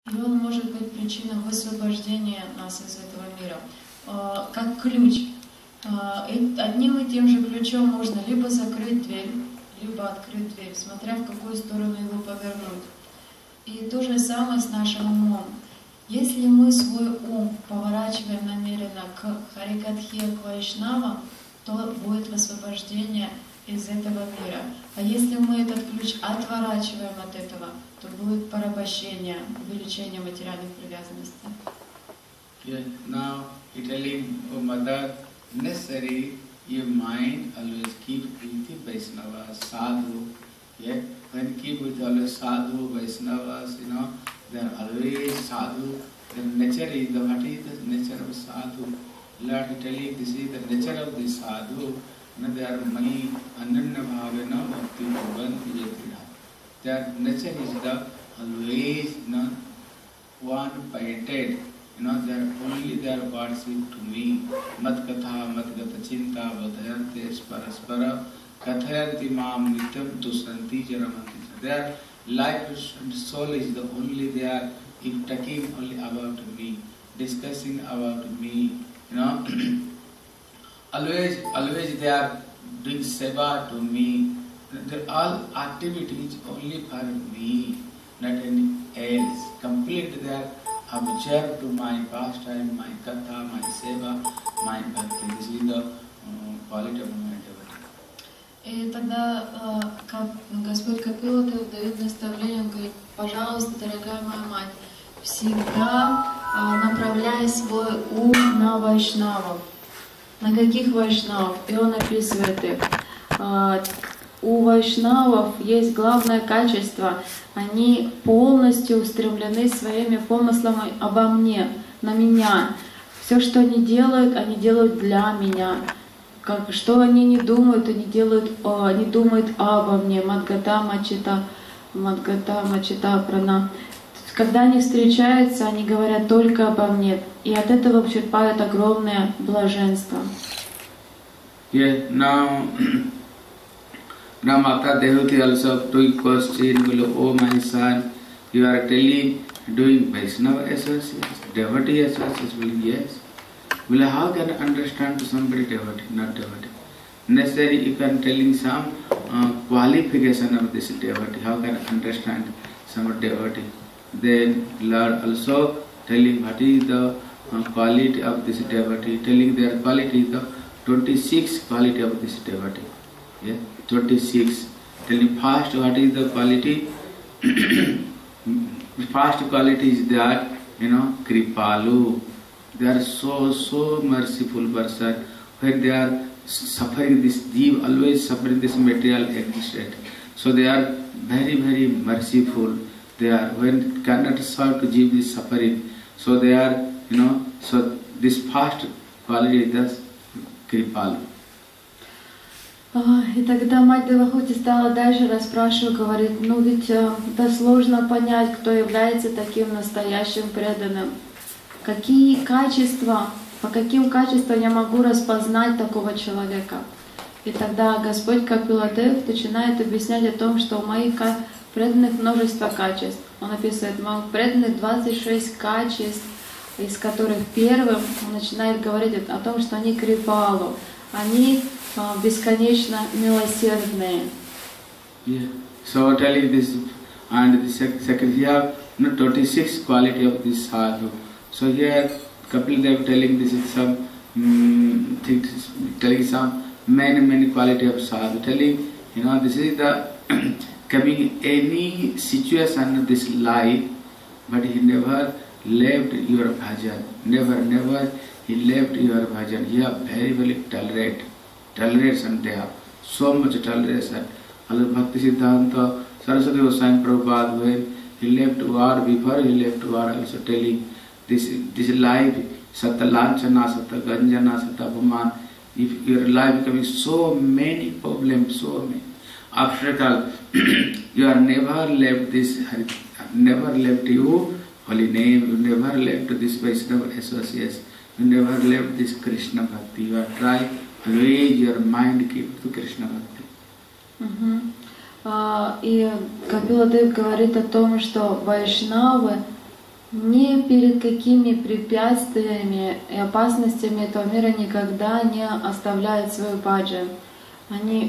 И он может быть причиной высвобождения нас из этого мира. Как ключ. Одним и тем же ключом можно либо закрыть дверь, либо открыть дверь, смотря в какую сторону его повернуть. И то же самое с нашим умом. Если мы свой ум поворачиваем намеренно к Харикатхе, к Вайшнавам, то будет высвобождение из этого мира. А если мы этот ключ отворачиваем от этого, то будет порабощение, увеличение материальных привязанностей. Yeah, now telling, oh mother, necessary your mind always keep with the Vaishnava, sadhu. Yeah, when keep with always sadhu, Vaishnavas, they are always sadhu. The nature is what is the nature of sadhu? Lord telling this is the nature of the sadhu. They are mani ananya bhavena bhakti bhavan vijayatira. Their nature is the always one-pointed. They are only their worship to me. Mat katha, mat gata chinta, vadhayante sparaspara, kathayanti mam nityam tusanti jaramanti. Their life and soul is the only they are talking only about me, discussing about me. Always they are doing seva to me. All activities only for me, not any else. Complete they are observed to my pastime, my katha, my seva, my bhakti. This is the quality of my devotee. И тогда, как Господь Капилатев дает наставление, он говорит: пожалуйста, дорогая моя мать, всегда направляй свой ум на вайшнавов. На каких вайшнавов? И он описывает их. У вайшнавов есть главное качество. Они полностью устремлены своими помыслами обо мне, на меня. Все, что они делают для меня. Что они не думают, они думают обо мне. Мадгата Мачита Прана. Когда они встречаются, они говорят только обо мне. И от этого черпают огромное блаженство. Yeah, now Mata Dehuti also took question, oh my son, you are telling doing Vaishnava association, devotee association, yes. Well, how can I understand somebody devotee, not devotee? Necessary, you can telling some qualification of this devotee. How can I understand some devotee? Then Lord also telling what is the quality of this devotee, telling their quality is the 26 quality of this devotee. Yeah, 26. Telling first what is the quality? First quality is that, Kripalu. They are so merciful person. When they are suffering this deep, always suffering this material existence. So they are very, very merciful. They are, when cannot serve to give this suffering. So they are, so this first quality is the Kripalu. И тогда мать Девахути стала дальше расспрашивать, говорит: ведь это сложно понять, кто является таким настоящим преданным. Какие качества, по каким качествам я могу распознать такого человека? И тогда Господь Капилатев начинает объяснять о том, что у моих преданных множество качеств. Он описывает: у моих преданных 26 качеств, из которых первым он начинает говорить о том, что они крипалу, они бесконечно милосердные. Yeah. So telling this, and the second here, 26 quality of this sadhu. So here Kapil Dev telling this is some telling some many quality of sadhu. Telling, this is the coming any situation of this life, but he never left your bhajan. Never he left your bhajan. He are very toleration they have. So much toleration. Allah Bhakti Siddhanta Saraswati Goswami Prabhupada, when he left war, before he left war, also telling this life, Satalanchana, Sataganjana, Satapaman, if your life becoming so many problems, so many obstacles, you are never left this, never left you holy name, you never left this Vaishnava association, you never left this Krishna Bhakti, you are trying always your mind keep to Krishna Bhakti. И Капиладев говорит о том, что вайшнавы Ни перед какими препятствиями и опасностями этого мира никогда не оставляют свою баджан. Они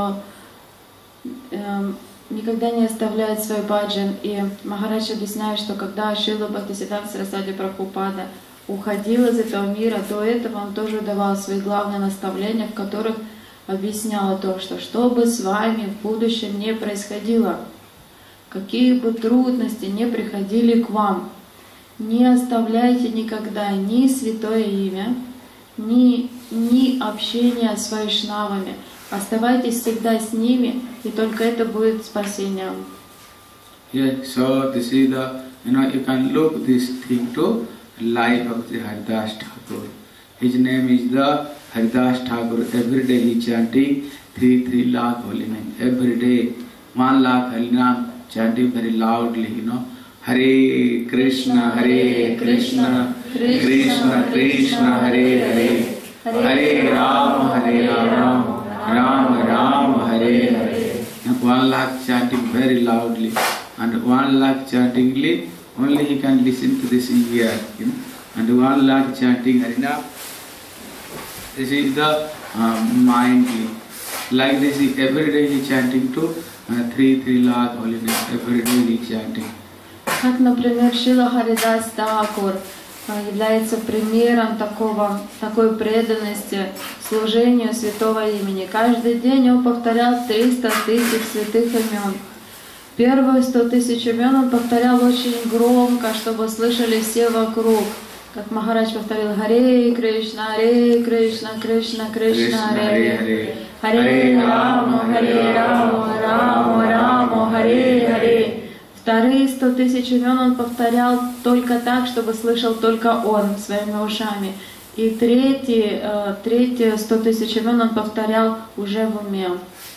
никогда не оставляют свой баджан. И Махарадж объясняет, что когда Шрила Бхактисиддханта Сарасвати Прабхупада уходил из этого мира, до этого он тоже давал свои главные наставления, в которых объяснял то, что бы с вами в будущем не происходило, какие бы трудности не приходили к вам, не оставляйте никогда ни святое имя, ни общение с вайшнавами. Оставайтесь всегда с ними, и только это будет спасением. Yeah, so this is the, you can look this thing to life of the Haridas Thakur. His name is the Haridas Thakur. Every day he chanting 3 lakh holy name. Every day 1 lakh holy name chanting very loudly, Hare Krishna, Krishna Krishna, Hare Hare, Hare Rama, Rama Rama, Hare Hare. And 1 lakh chanting very loudly, and 1 lakh chantingly only he can listen to this ear, and 1 lakh chanting Harina. This is the mindly. Like this, every day he chanting to 3 lakh holy name. Every day he chanting. Как, например, Шрила Харидас Тхакур является примером такой преданности служению святого имени. Каждый день он повторял 300 тысяч святых имен. Первые 100 тысяч имен он повторял очень громко, чтобы слышали все вокруг. Как Махарадж повторил: Харе Кришна, Кришна Кришна, Харе Харе Рама, Рама Рама, Харе Харе. Вторые 100 тысяч имен он повторял только так, чтобы слышал только он своими ушами. И третьи 100 тысяч имен он повторял уже в уме.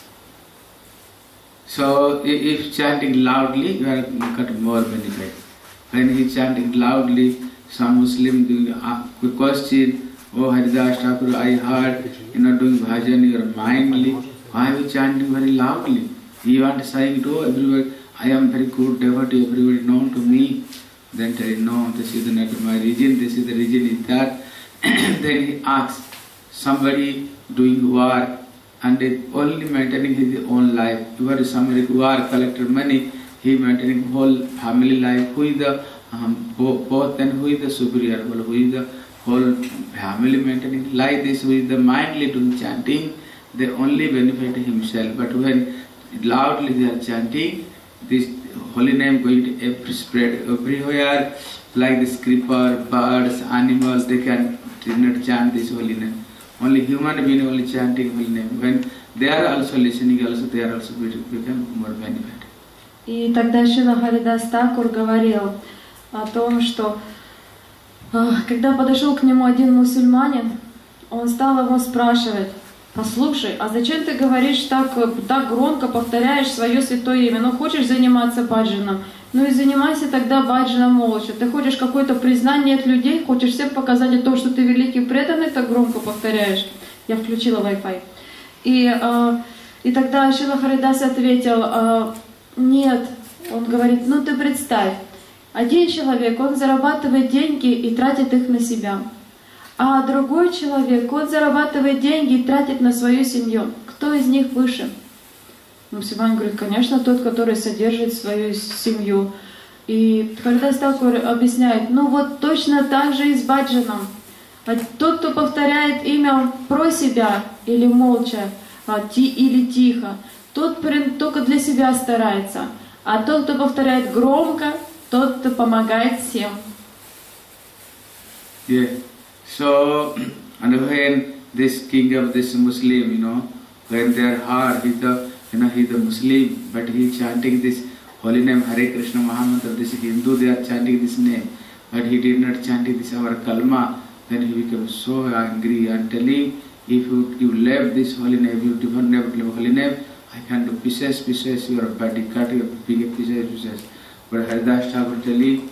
So if chanting loudly, you are got more benefit. When he chanting loudly, some Muslim doing a question, oh Haridas Thakur, I heard doing bhajan, you are mindly. Why are you chanting very loudly? You want to say to everybody, I am very good devotee, everybody known to me. Then tell him, no, this is not my region, this is the region is that. Then he asks, somebody doing work and only maintaining his own life. You are somebody who are collected money, he maintaining whole family life. Who is the both and who is the superior? Well, who is the whole family maintaining like this? Who is the mindly doing chanting? They only benefit himself. But when loudly they are chanting, this holy name going to spread everywhere, like the creeper, birds, animals, they cannot chant this holy name. Only human being only chanting holy name. When they are also listening, also they are also become more benefit. И тогда Шрила Харидас Тхакур говорил о том, что когда подошел к нему один мусульманин, он стал его спрашивать: послушай, а зачем ты говоришь так громко, повторяешь свое святое имя? Ну, хочешь заниматься баджаном? Ну и занимайся тогда баджаном молча. Ты хочешь какое-то признание от людей, хочешь всем показать то, что ты великий преданный, так громко повторяешь. Я включила Wi-Fi. И тогда Шрила Харидас ответил: нет. Он говорит: ну ты представь, один человек, он зарабатывает деньги и тратит их на себя. А другой человек, он зарабатывает деньги и тратит на свою семью. Кто из них выше? Мусульманин говорит: конечно, тот, который содержит свою семью. И Харидас Тхакур объясняет: ну вот точно так же и с баджаном. Тот, кто повторяет имя про себя или молча, или тихо, тот только для себя старается. А тот, кто повторяет громко, тот, кто помогает всем. Yeah. So, and when this king of this Muslim, when their heart is the, he's the Muslim, but he chanting this holy name Hare Krishna Muhammad, of this Hindu, they are chanting this name, but he did not chanting this our kalma, then he becomes so angry and telling, if you left this holy name, you did not left holy name, I can do pieces, your body cut, your big pieces. But Haridas Thakur telling,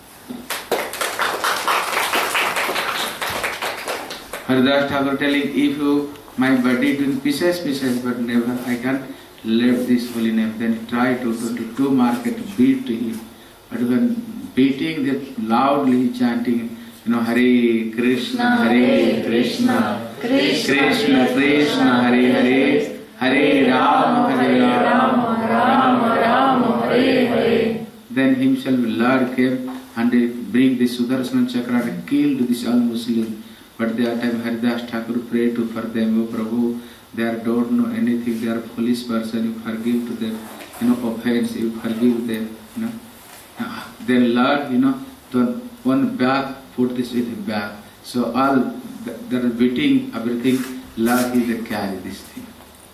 Haridas Thakur telling, if my body doing pieces, but never I can't left this holy name, then try to market beat to him. But when beating, they loudly chanting, Hare Krishna, Hare Krishna, Krishna Krishna, Hare Hare, Hare Rama, Rama Rama, Hare Hare. Then himself, Lord came and they bring the Sudarshan Chakra and killed this all Muslim. But that time Haridas Thakur prayed for them, O Prabhu, they don't know anything, they are foolish person, you forgive to them, offense, you forgive them, Then Lord, the one bag, put this with a bag. So all that are beating everything, Lord is the carry this thing.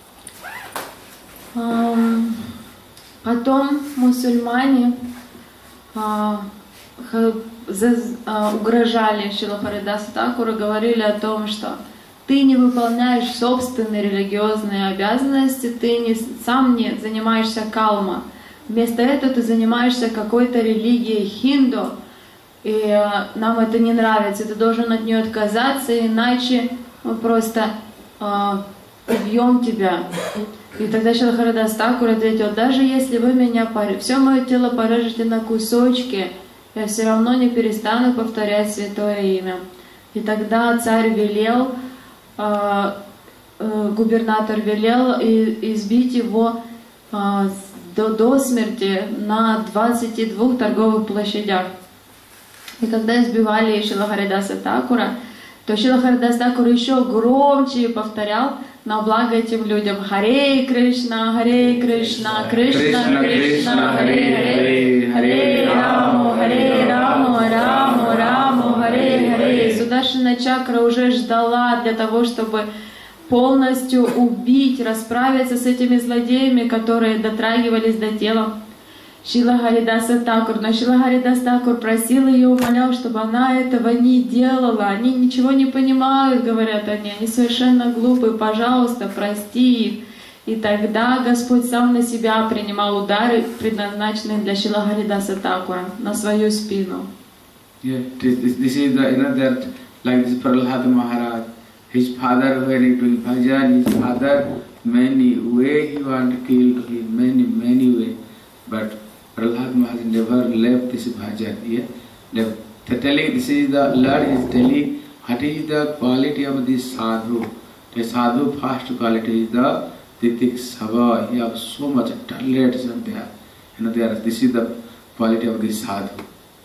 Потом мусульмане угрожали Шрила Харидаса Тхакуру, говорили о том, что ты не выполняешь собственные религиозные обязанности, ты сам не занимаешься калма. Вместо этого ты занимаешься какой-то религией хинду, и нам это не нравится, ты должен от нее отказаться, иначе мы просто убьем тебя. И тогда Шрила Харидас Тхакур ответил: даже если вы меня все мое тело порежете на кусочки, я все равно не перестану повторять святое имя. И тогда царь велел, губернатор велел избить его до смерти на 22 торговых площадях. И когда избивали Шрила Харидаса Тхакура, то Шрила Харидас Тхакур еще громче повторял на благо этим людям: Харе Кришна, Кришна Кришна, Харе Харе, Харе Рама, Рама Харе Харе. Сударшана чакра уже ждала для того, чтобы полностью убить, расправиться с этими злодеями, которые дотрагивались до тела Шрила Харидаса Тхакур. Но Шрила Харидас Тхакур просил ее, умолял, чтобы она этого не делала. Они ничего не понимают, говорят они совершенно глупые, пожалуйста, прости их. И тогда Господь сам на себя принимал удары, предназначенные для Шрила Харидаса Тхакура, на свою спину. Yeah, this is that like this Prahlad Maharaj, his father when he doing bhajan, his father many way he want to kill him, many way, but Prahlad Maharaj never left this bhajan. Yeah, they're telling this is the Lord is telling what is the quality of this sadhu. The sadhu first quality is the Titik Sabha. He have so much talents and there. This is the quality of this sadhu.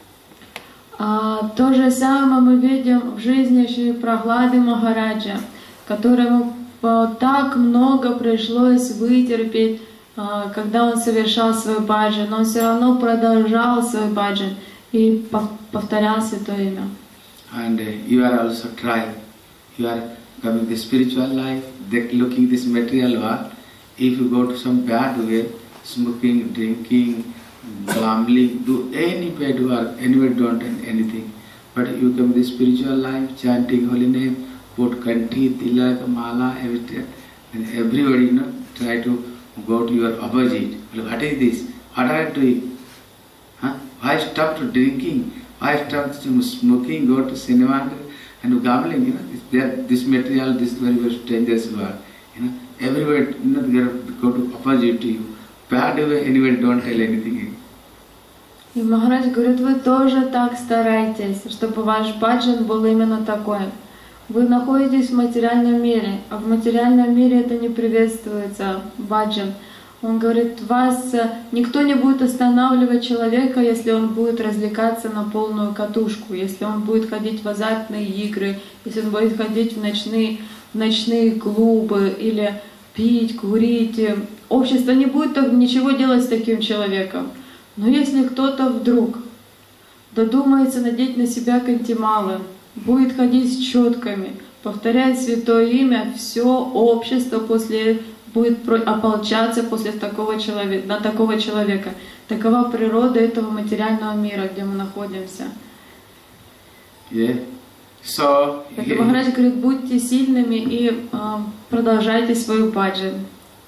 То же самое мы видим в жизни Шри Прахлады Махараджа, которому так много пришлось вытерпеть, когда он совершал свой баджан, но он все равно продолжал свой баджан и повторял святое имя. And you are also trying. You are coming the spiritual life, looking this material world. If you go to some bad way, smoking, drinking, gambling, do any bad work, anybody don't do anything. But you come to the spiritual life, chanting holy name, put kanti, tilak, mala, everything, and everybody try to go to your opposite. What is this? What are you doing? Why stop to drinking? Why stop to smoking? Go to cinema and gambling. This material, this very dangerous world. Everybody go to opposite to you. Bad way, anybody don't tell anything. И Махарадж говорит: вы тоже так старайтесь, чтобы ваш баджан был именно такой. Вы находитесь в материальном мире, а в материальном мире это не приветствуется, баджан. Он говорит: вас никто не будет останавливать человека, если он будет развлекаться на полную катушку, если он будет ходить в азартные игры, если он будет ходить в ночные клубы или пить, курить. Общество не будет ничего делать с таким человеком. Но если кто-то вдруг додумается надеть на себя кантималы, будет ходить с четками, повторять святое имя, все общество будет ополчаться на такого человека. Такова природа этого материального мира, где мы находимся. Поэтому Махарадж говорит: будьте сильными и продолжайте свою баджан.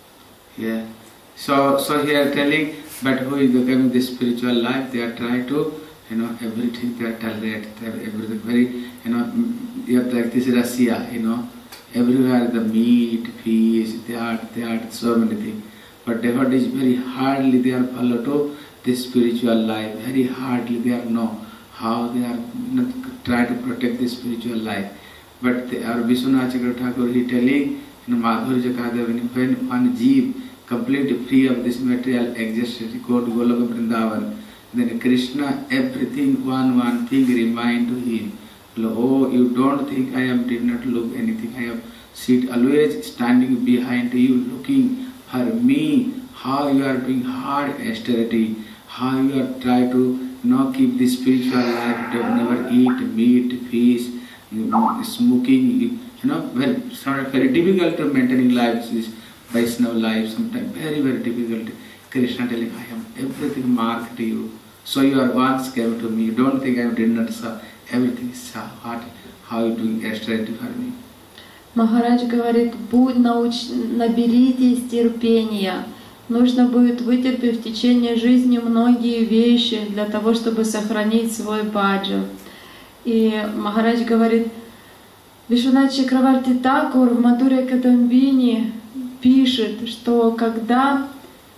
So here telling, but who is becoming the spiritual life, they are trying to, everything they are tolerate, everything very, you have like this Russia, everywhere the meat, fish, they are so many things. But devotee is very hardly they are follow to this spiritual life. Very hardly they know how they are try to protect this spiritual life. But our Vishwanath Chakravarti Thakur, he telling in Madhurya Kadavini, when one jeev completely free of this material existence, go to Goloka Vrindavan, then Krishna, everything, one thing remind to him. Oh, you don't think I did not look anything. I am sit always standing behind you, looking for me. How you are doing hard austerity, how you are trying to keep the spiritual life, never eat meat, fish, smoking. Very difficult to maintaining life. Is Vaishnava life sometimes very difficult. Krishna telling, I am everything marked to you. So you are once came to me. You don't think I did not serve. Everything is hard. How you doing austerity for me? Махарадж говорит, наберитесь терпения. Нужно будет вытерпеть в течение жизни многие вещи для того, чтобы сохранить свой баджан. И Махарадж говорит, Вишванат Чакраварти Такур в Мадхурья Кадамбини пишет, что когда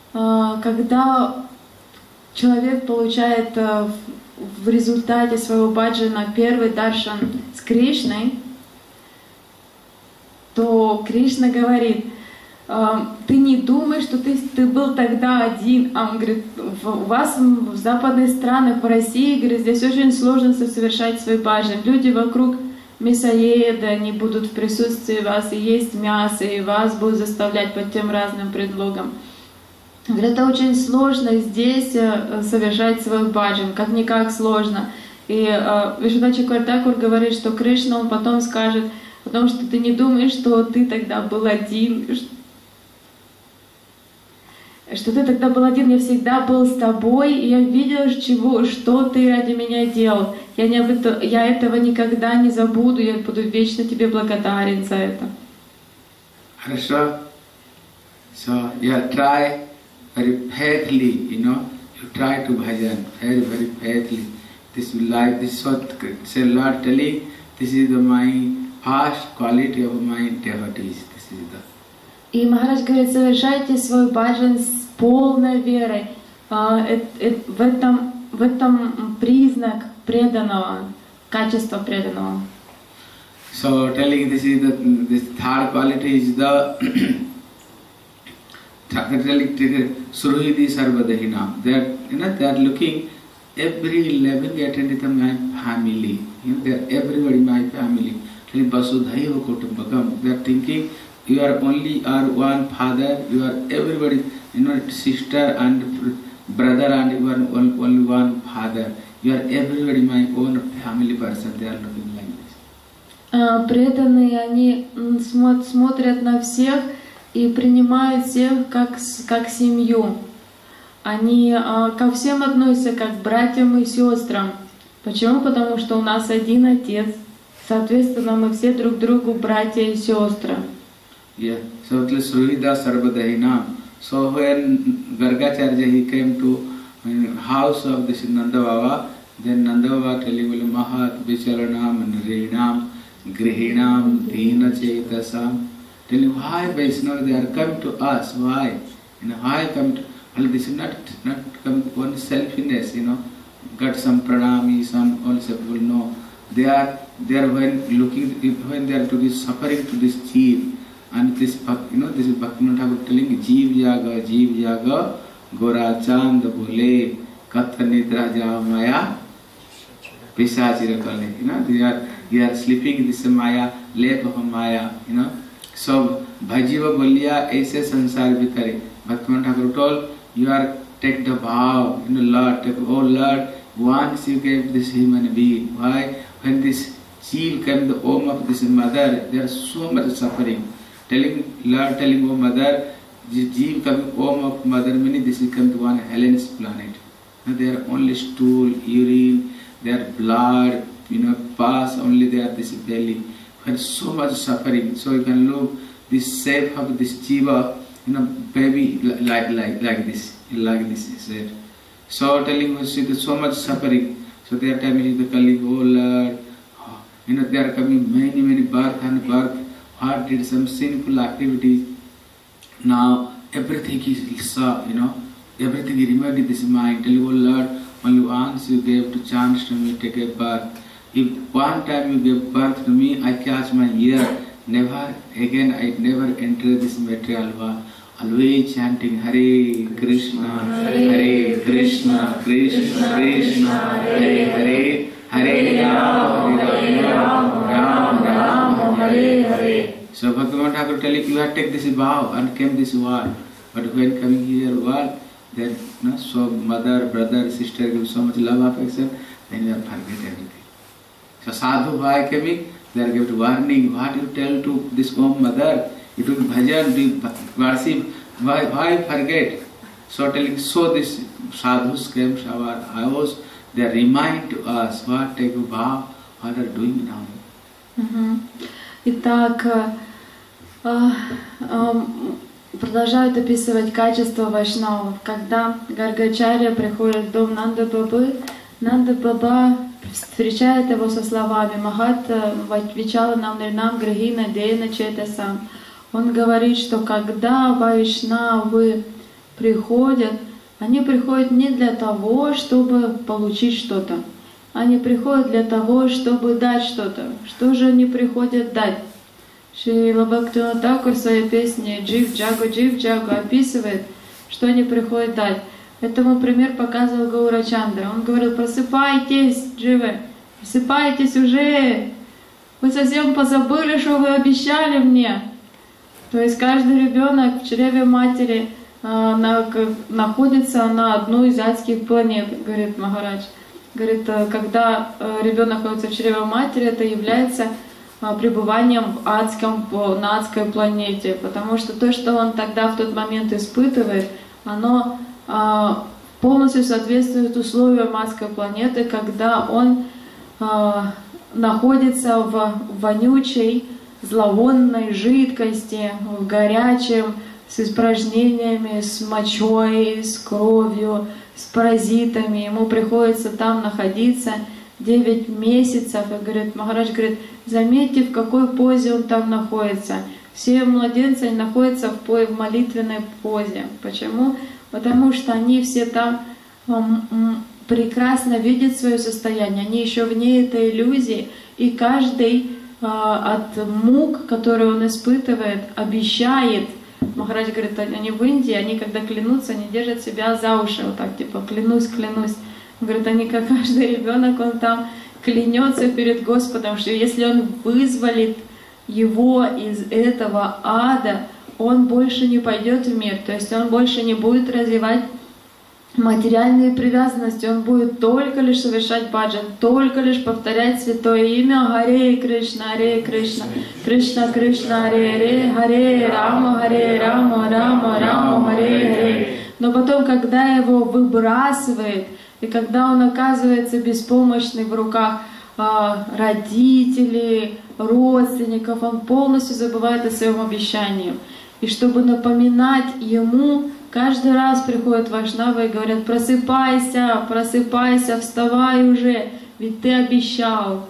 человек получает в результате своего баджана первый даршан с Кришной, то Кришна говорит, ты не думай, что ты был тогда один. А он говорит, у вас в западных странах, в России, говорит, здесь очень сложно совершать свой баджан. Люди вокруг мясоеды, они будут в присутствии вас и есть мясо, и вас будут заставлять под тем разным предлогом. Говорит, это очень сложно здесь совершать свой баджан, как-никак сложно. И Вишванат Чакраварти Тхакур говорит, что Кришна, он потом скажет, потому что ты не думаешь, что ты тогда был один, что ты тогда был один, я всегда был с тобой, и я видел, что ты ради меня делал. Я этого никогда не забуду, я буду вечно тебе благодарен за это. Хорошо. So you try very faithfully, you try to bhajan very faithfully. This life, this is what say Lord telling, this is my first quality of my devotees. This is the. И Махарадж говорит, совершайте свой баджан с полной верой. В этом признак преданного, качество преданного. So telling this third quality is the Suruhidi Sarvadahina. They are looking every level attended my family. They are everybody my family. Vasudhaiva Kutumbakam. They are thinking you are only one father, you are everybody, sister and brother, and you are only one father. You are everybody my own family person. They are looking like this. Преданные, они смотрят на всех и принимают всех как семью. Они ко всем относятся как к братьям и сестрам. Почему? Потому что у нас один отец. Соответственно, мы все друг другу братья и сестры. Yeah. So Suruhida Sarvadahina. So when Gargacharya he came to house of this Nanda Baba, then Nanda Baba telling Mahat Vicharanam and Rinam Grihinam Dina Chetasam. Telling why Vaishnava they are come to us, why? Why come to this is not come one selfishness, got some pranami, some also people know. They are when they are to this suffering to this jeev. And this, this is Bhaktivinoda Thakur telling, Jeev Jaga, Gora Chand Bole, Katha Nidra Ja Maya, Pisachira Kale. They are sleeping in this Maya, lake of Maya, So, Bhajiva Bolya, Aise Sansar Vikare. Bhaktivinoda Thakur told, you are take the vow, Lord, oh Lord, once you gave this human being. Why? When this jeev came the home of this mother, there is so much suffering. Lord telling, oh mother, jeev coming home of mother, meaning this is come to one Helen's planet. They are only stool, urine, their blood, pass only there this belly. When so much suffering, so you can look this shape of this jiva, baby like this, is said. So telling us so much suffering. So they are telling the calling, oh Lord, they are coming many birth and birth. Heart did some sinful activities. Now everything is, everything he remained in this mind. Tell you, oh Lord, only once you gave to chance to me, take a birth. If one time you gave birth to me, I catch my ear. Never again, I never enter this material world. Always chanting Hare Krishna, Hare Krishna, Krishna Krishna, Hare Hare, Hare Rama, Hare Rama, Rama Rama, Hare Hare. So Bhagavan Thakur telling you have take this vow and came this world. But when coming here world, then so mother, brother, sister give so much love, affection, then you have forget everything. So sadhu by coming, they are given warning. What you tell to this home mother? You do bhajan, do worship. Why forget? So telling, so this sadhus came to our house. They remind to us what take a vow, what are doing now. Итак, продолжают описывать качество вайшнавов. Когда Гаргачарья приходит в дом Нанда Баба встречает его со словами «Махат вачвичала нам нирнам грахина дейна четасам». Он говорит, что когда вайшнавы приходят, они приходят не для того, чтобы получить что-то. Они приходят для того, чтобы дать что-то. Что же они приходят дать? Шрила Бхактивинода Тхакур в своей песне «Джив Джагу» описывает, что они приходят дать. Этому пример показывал Гаурачандра. Он говорил: просыпайтесь, Дживы, просыпайтесь уже. Вы совсем позабыли, что вы обещали мне. То есть каждый ребенок в чреве матери находится на одной из адских планет, говорит Махарадж. Говорит, когда ребенок находится в чреве матери, это является пребыванием на адской планете, потому что то, что он тогда в тот момент испытывает, оно полностью соответствует условиям адской планеты, когда он находится в вонючей, зловонной жидкости, в горячем, с испражнениями, с мочой, с кровью, с паразитами. Ему приходится там находиться 9 месяцев. И говорит, Махарадж говорит, заметьте, в какой позе он там находится. Все младенцы они находятся в молитвенной позе. Почему? Потому что они все там прекрасно видят свое состояние. Они еще вне этой иллюзии. И каждый от мук, которые он испытывает, обещает. Махарадж говорит, они в Индии, они когда клянутся, они держат себя за уши, вот так, типа, клянусь, клянусь. Он говорит, они, как каждый ребенок, он там клянется перед Господом, что если он вызволит его из этого ада, он больше не пойдет в мир, то есть он больше не будет развивать материальные привязанности, он будет только лишь совершать баджан, только лишь повторять святое имя Харе Кришна, Кришна Кришна, Харе Харе, Рама Рама Рама, Харе Харе. Но потом, когда его выбрасывает, и когда он оказывается беспомощный в руках родителей, родственников, он полностью забывает о своем обещании. И чтобы напоминать ему, каждый раз приходят вайшнавы и говорят, просыпайся, просыпайся, вставай уже, ведь ты обещал.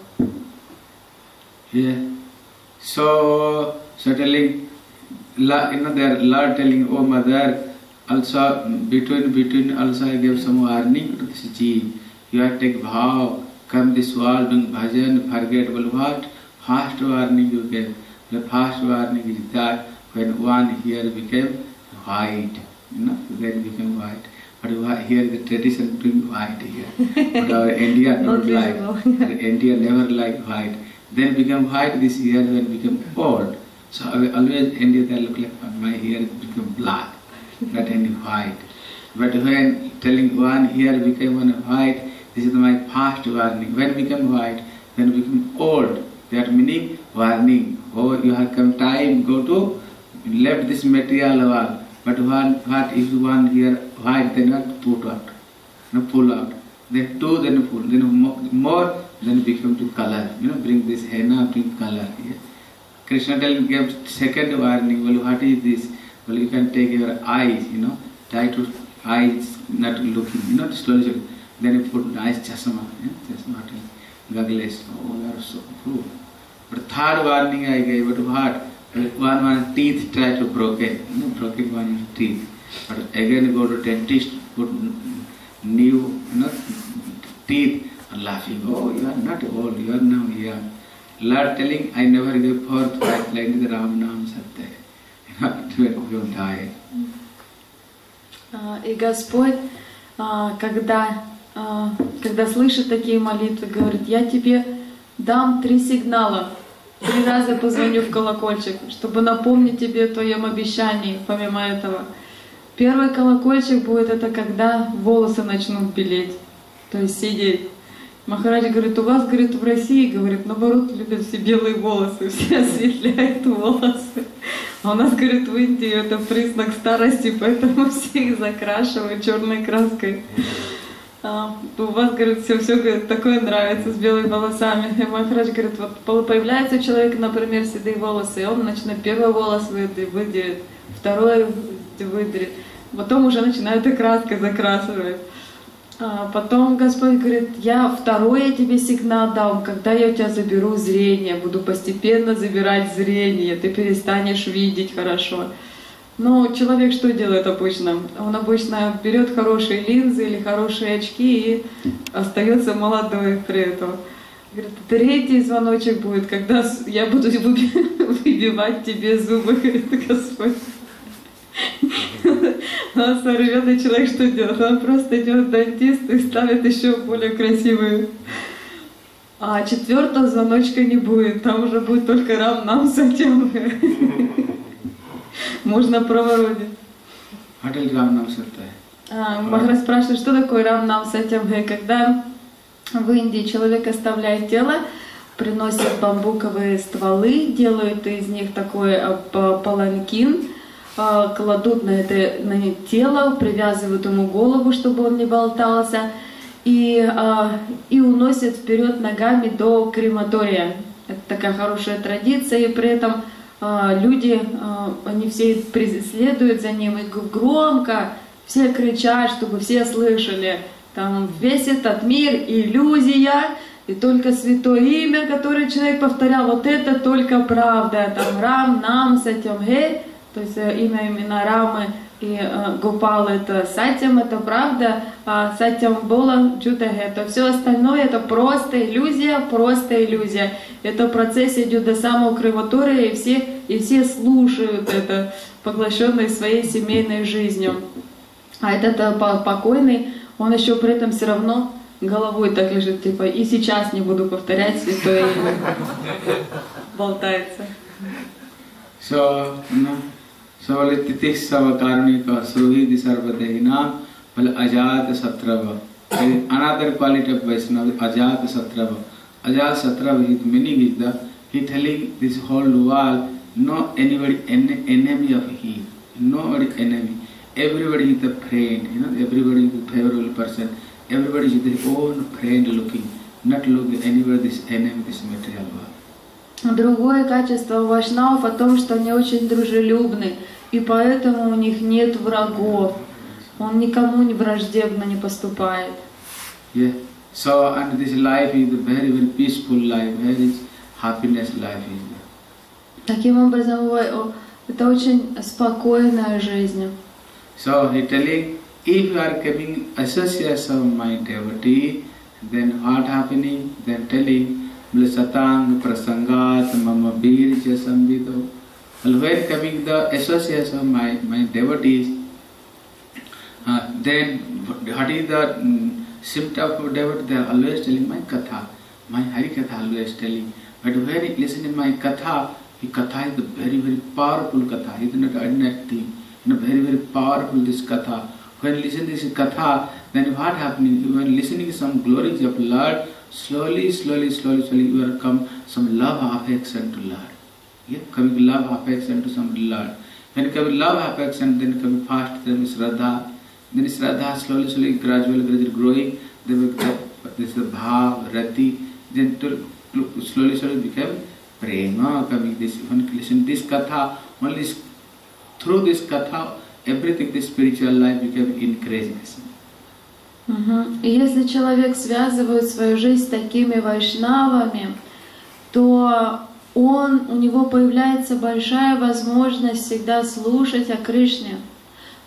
Yeah. So telling, their Lord telling, oh mother, also between also I gave some warning to this Jeev. You have to take vow, come this world, doing bhajan, forget, well what? First warning you gave. The first warning is that when one here became white, then became white. But here the tradition doing white here. But our India don't like. India never like white. Then become white this year when become old. So always India they look like my hair become black, not any white. But when telling one here became one white, this is my past warning. When become white, then become old. That meaning warning. Oh, you have come time, go to left this material world. But what if one here white, then not put out, no pull out. Then two, then pull, then more, then become to color. Bring this henna, bring color here. Krishna gave second warning. Well, what is this? Well, you can take your eyes, try to eyes not looking, not slowly. Then you put nice chasma, chasma, goggles. Oh, you are so cool. But third warning I gave, but what? One teeth try to broken one teeth. But again go to dentist, put new teeth and laughing. Oh, you are not old, you are now young. Lord telling, I never gave birth like the Ram Nam Satya. You die. И Господь, когда слышит такие молитвы, говорит, я тебе дам 3 сигнала, 3 раза позвоню в колокольчик, чтобы напомнить тебе о твоем обещании, помимо этого. Первый колокольчик будет это, когда волосы начнут белеть, то есть сидеть. Махарадж говорит, у вас, говорит, в России, говорит, наоборот, любят все белые волосы, все осветляют волосы. А у нас, говорит, в Индии это признак старости, поэтому все их закрашивают черной краской. У вас, говорит, все, говорит, такое нравится с белыми волосами. И Махарадж говорит, вот появляется у человека, например, седые волосы, и он начинает первый волос выдерет, второй выдерет, потом уже начинает и краской закрашивать. Потом Господь говорит, я второй тебе сигнал дам, когда я у тебя заберу зрение, буду постепенно забирать зрение, ты перестанешь видеть хорошо. Но человек что делает обычно? Он обычно берет хорошие линзы или хорошие очки и остается молодой при этом. Говорит, 3-й звоночек будет, когда я буду выбивать тебе зубы, говорит Господь. А современный человек что делает? Он просто идет к дантисту и ставит еще более красивые. А 4-го звоночка не будет, там уже будет только Рам Нам Сатям. Можно проворонить. Махарадж спрашивает, что такое Рам Нам Сатям? Когда в Индии человек оставляет тело, приносят бамбуковые стволы, делают из них такой паланкин, кладут на тело, привязывают ему голову, чтобы он не болтался, и уносят вперед ногами до крематория. Это такая хорошая традиция, и при этом люди, они все следуют за ним, и громко все кричат, чтобы все слышали. Там весь этот мир — иллюзия, и только святое имя, которое человек повторял, вот это только правда. Там Рам Нам Сатям Ге, то есть имена Рамы и Гопала — это Сатям, это правда, а Сатям Бола Джудаге, это все остальное, это просто иллюзия, Это процесс идет до самого крематория, и все слушают это, поглощенные своей семейной жизнью. А этот покойный, он еще при этом все равно головой так лежит, типа, и сейчас не буду повторять святое имя. Болтается. So Titisava Karnika Suhidi Sarvadehina Ajat Satrava. Another quality of Vaishnava, Ajat Satrava. Ajat Satrava, his meaning is that he telling this whole world, no anybody enemy of him, nobody enemy. Everybody is a friend, everybody is a favorable person, everybody is their own friend looking, not looking anybody this enemy, this material world. Другое качество вайшнавов о том, что они очень дружелюбны, и поэтому у них нет врагов. Он никому не враждебно не поступает. Yeah. So, and this life is a very, very peaceful life, very happiness life is there. Таким образом, это очень спокойная жизнь. So he telling, if you are keeping association of my devotee, then what happening? Then telling, Satang prasangat mama birja samvido. When coming the association of my devotees, then what is the symptom of devotee? They are always telling my katha, my Hari Katha always telling. But when you listen to my katha, the katha is a very, very powerful katha. It is not ordinary thing. Very, very powerful this katha. When you listen to this katha, then what happening? When listening to some glories of Lord, slowly you will come some love affection to Lord. Yeah, coming love affection to some Lord. When coming love affection, then coming fast, then Shraddha. Then Shraddha slowly, gradually growing. Then this is the bhav, rati. Then slowly become prema. Coming this, when you listen to this katha, only through this katha, everything, the spiritual life became increases. И если человек связывает свою жизнь с такими вайшнавами, то у него появляется большая возможность всегда слушать о Кришне.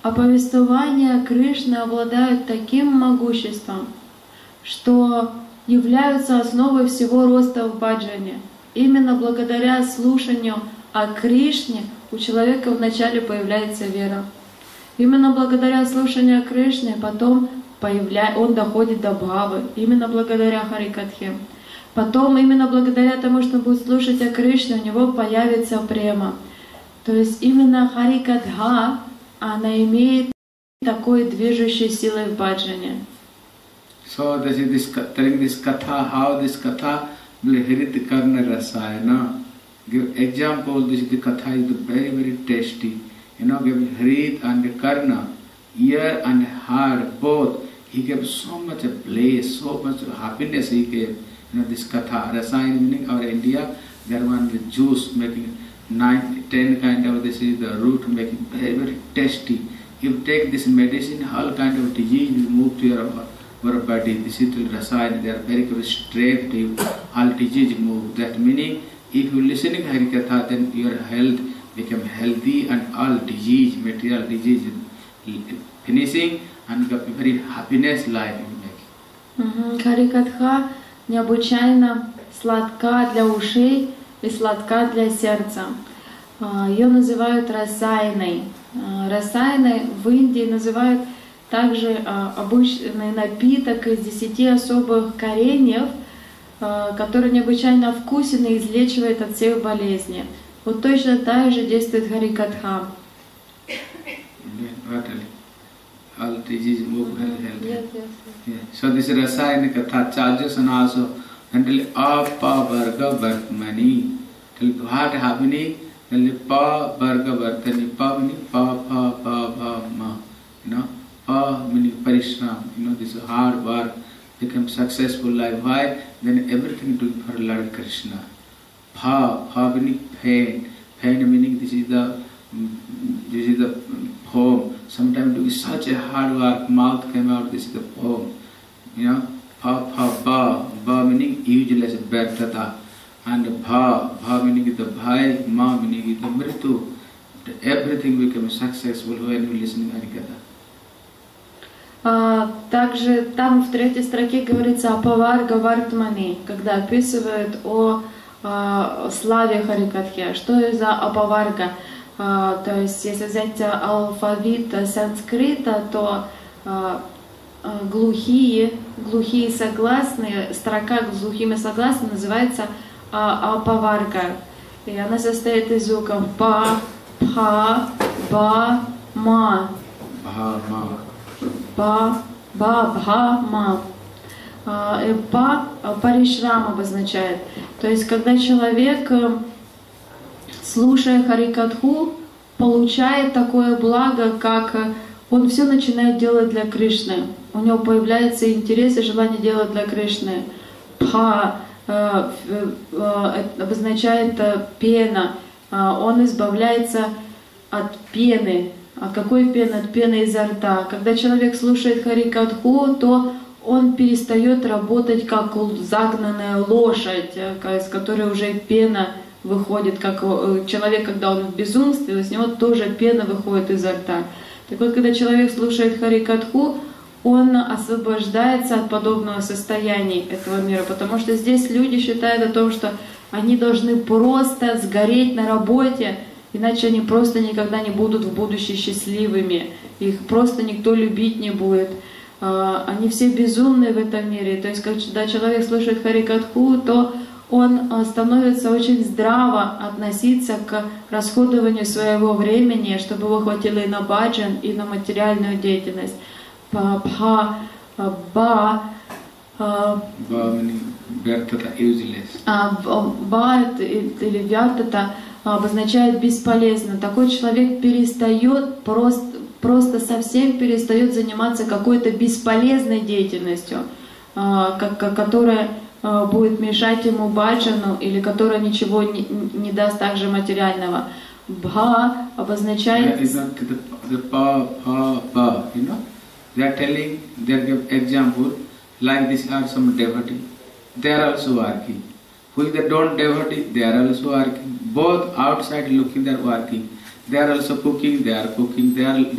А повествования Кришны обладают таким могуществом, что являются основой всего роста в баджане. Именно благодаря слушанию о Кришне у человека вначале появляется вера. Именно благодаря слушанию о Кришне потом он доходит до бхавы. Именно благодаря Харикатхе. Потом именно благодаря тому, что он будет слушать о Кришне, у него появится према. То есть именно Харикатха, она имеет такой движущей силой в баджане. So telling this katha, how this katha will Hrit Karna Rasayana. Give example, this katha is very, very tasty. Give Hrit and Karna, ear and heart, both. He gave so much bliss, so much happiness he gave. This katha, Rasayana meaning our India, there one with juice making 9, 10 kind of, this is the root making very, very tasty. If you take this medicine, all kind of disease will move to your body. This is the Rasayana, they are very straight, all disease move. That meaning, if you listening Harikatha, then your health become healthy and all disease, material disease finishing and very happiness life you make. Харикатха необычайно сладка для ушей и сладка для сердца. Ее называют расайной. Расайной в Индии называют также обычный напиток из 10 особых кореньев, который необычайно вкусен и излечивает от всех болезней. Вот точно так же действует Харикатха. All disease move healthy. So this is Rasayana Katha, Chajasana also, until Apa Varga Vartmani. Till what happening? Till Pa Varga Vartani. Pa meaning Pa, Pa, Pa, Pa, Ma. Pa meaning Parishram. This hard work becomes successful life. Why? Then everything doing for Lord Krishna. Pa meaning pain. Pain meaning this is the poem. Sometimes doing such a hard work, mouth came out, this is the poem. Ba meaning useless, Bertata. And Bha meaning the Bhai, Ma meaning the Mritu. Everything becomes successful when you listen to Harikatha. Также там в 3-й строке говорится о Паварга Вартмани, когда описывают о славе Харикатхи. Что это за Апаварга? То есть, если взять алфавит санскрита, то глухие согласные, строка с глухими согласными называется Апаварга. И она состоит из звуков Па, Пха, Ба, Ма. Ба, Бха, Ма. Па Паришрам обозначает. То есть, когда человек, слушая Харикатху, получает такое благо, как он все начинает делать для Кришны. У него появляется интерес и желание делать для Кришны. Пха обозначает пена. Он избавляется от пены. От какой пены? От пены изо рта. Когда человек слушает Харикатху, то он перестает работать как загнанная лошадь, из которой уже пена выходит, как человек, когда он в безумстве, из него тоже пена выходит изо рта. Так вот, когда человек слушает Харикатху, он освобождается от подобного состояния этого мира, потому что здесь люди считают о том, что они должны просто сгореть на работе, иначе они просто никогда не будут в будущем счастливыми, их просто никто любить не будет. Они все безумные в этом мире. То есть, когда человек слушает Харикатху, то он становится очень здраво относиться к расходованию своего времени, чтобы его хватило и на баджан, и на материальную деятельность. Ба или вертата обозначает бесполезно. Такой человек перестает просто совсем перестает заниматься какой-то бесполезной деятельностью, которая будет мешать ему баджану или которая ничего не даст также материального. Бха обозначает... They are telling, they give example, like this are some devotee. They are also working. Who is the don't devotee? They are also working. Both outside looking, they are working. They are also cooking, they are cooking. They are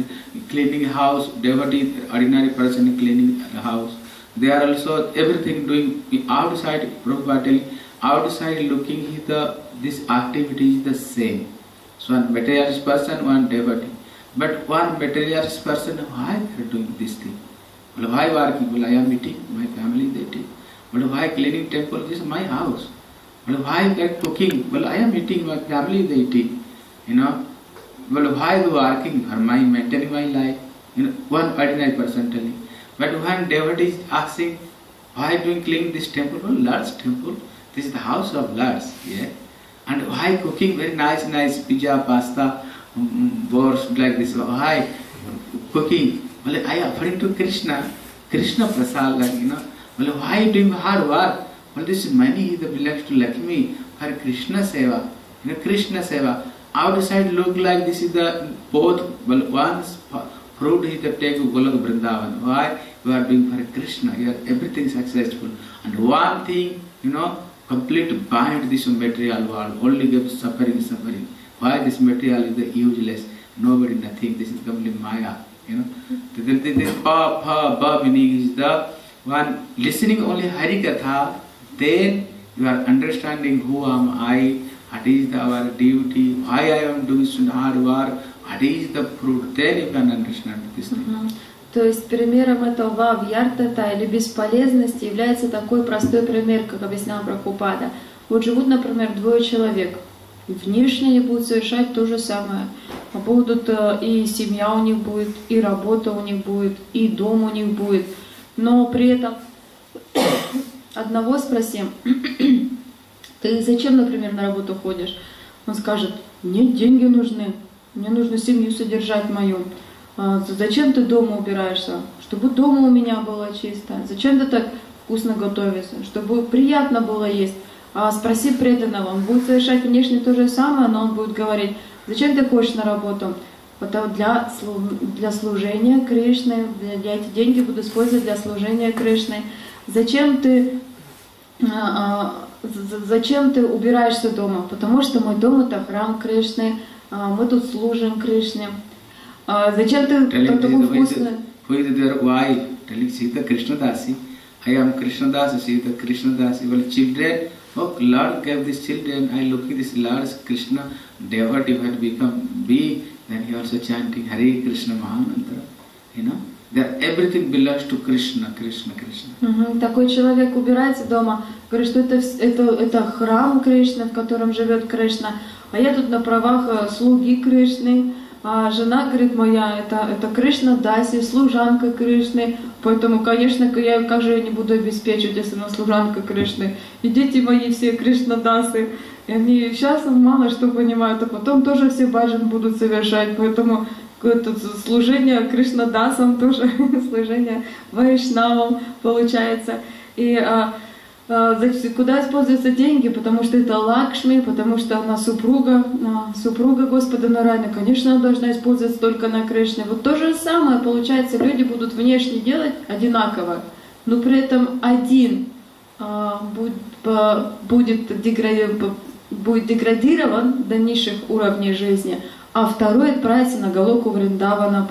cleaning house, devotee, ordinary person cleaning house. They are also everything doing outside. Prabhupada telling, outside looking this activity is the same. So one materialist person, one devotee. But one materialist person, why they are doing this thing? Well, why working? Well, I am eating, my family they eat. Well, why cleaning temple? This is my house. Well, why they are cooking? Well, I am eating, my family they eat. You know. Well, why they working for my maintaining my life? You know, one ordinary person telling. But one devotee is asking, why doing cleaning this temple? Well, Lord's temple. This is the house of Lord's. Yeah. And why cooking very nice pizza, pasta, borscht like this? Why cooking? Well, I offering to Krishna Prasad, like, you know. Well, why doing hard work? Well, this money that belongs to Lakshmi for Krishna Seva. You know, Krishna Seva. Outside look like this is the both. Well, one's fruit is the take Golok Vrindavan. Why? You are doing for Krishna. You are everything successful. And one thing, you know, complete bind this material world. Only gives suffering. Why this material is the useless? Nobody, nothing. This is complete Maya. You know, this ba meaning is the one listening only Hari Katha, then you are understanding who am I, what is our duty, why I am doing such hard work, what is the fruit, then you can understand this thing. То есть примером этого вьяртата или бесполезности является такой простой пример, как объяснял Прабхупада. Вот живут, например, двое человек. Внешне они будут совершать то же самое. Будут и семья у них будет, и работа у них будет, и дом у них будет. Но при этом одного спросим, ты зачем, например, на работу ходишь? Он скажет, мне деньги нужны, мне нужно семью содержать мою. Зачем ты дома убираешься? Чтобы дома у меня было чисто. Зачем ты так вкусно готовишься? Чтобы приятно было есть. А спроси преданного, он будет совершать внешне то же самое, но он будет говорить, зачем ты ходишь на работу? Потому для служения Кришны, я эти деньги буду использовать для служения Кришны. Зачем ты убираешься дома? Потому что мой дом это храм Кришны, мы тут служим Кришне. Зачем ты такой вкусный? Why? Telling Sita Krishnadasi, I am Krishnadasi, Sita Krishnadasi. Well, children, oh, Lord gave these children, I look at this Lord's Krishna devotee who had become big, then he also chanting Hare Krishna Mahamantra. You know, that everything belongs to Krishna, Krishna, Krishna. Такой человек убирается дома, говорит, что это храм Кришны, в котором живет Кришна, а я тут на правах слуги Кришны. А жена, говорит, моя, это Кришна Даси, служанка Кришны, поэтому, конечно, я как же ее не буду обеспечивать, если она служанка Кришны. И дети мои все Кришна Дасы, и они сейчас мало что понимают, а потом тоже все баджан будут совершать, поэтому это служение Кришна Дасам тоже, служение Вайшнавам получается. И куда используются деньги? Потому что это Лакшми, потому что она супруга Господа Нарайана. Конечно, она должна использоваться только на Кришне. Вот то же самое, получается, люди будут внешне делать одинаково, но при этом один будет деградирован до низших уровней жизни, а второй отправится на Галоку Вриндавана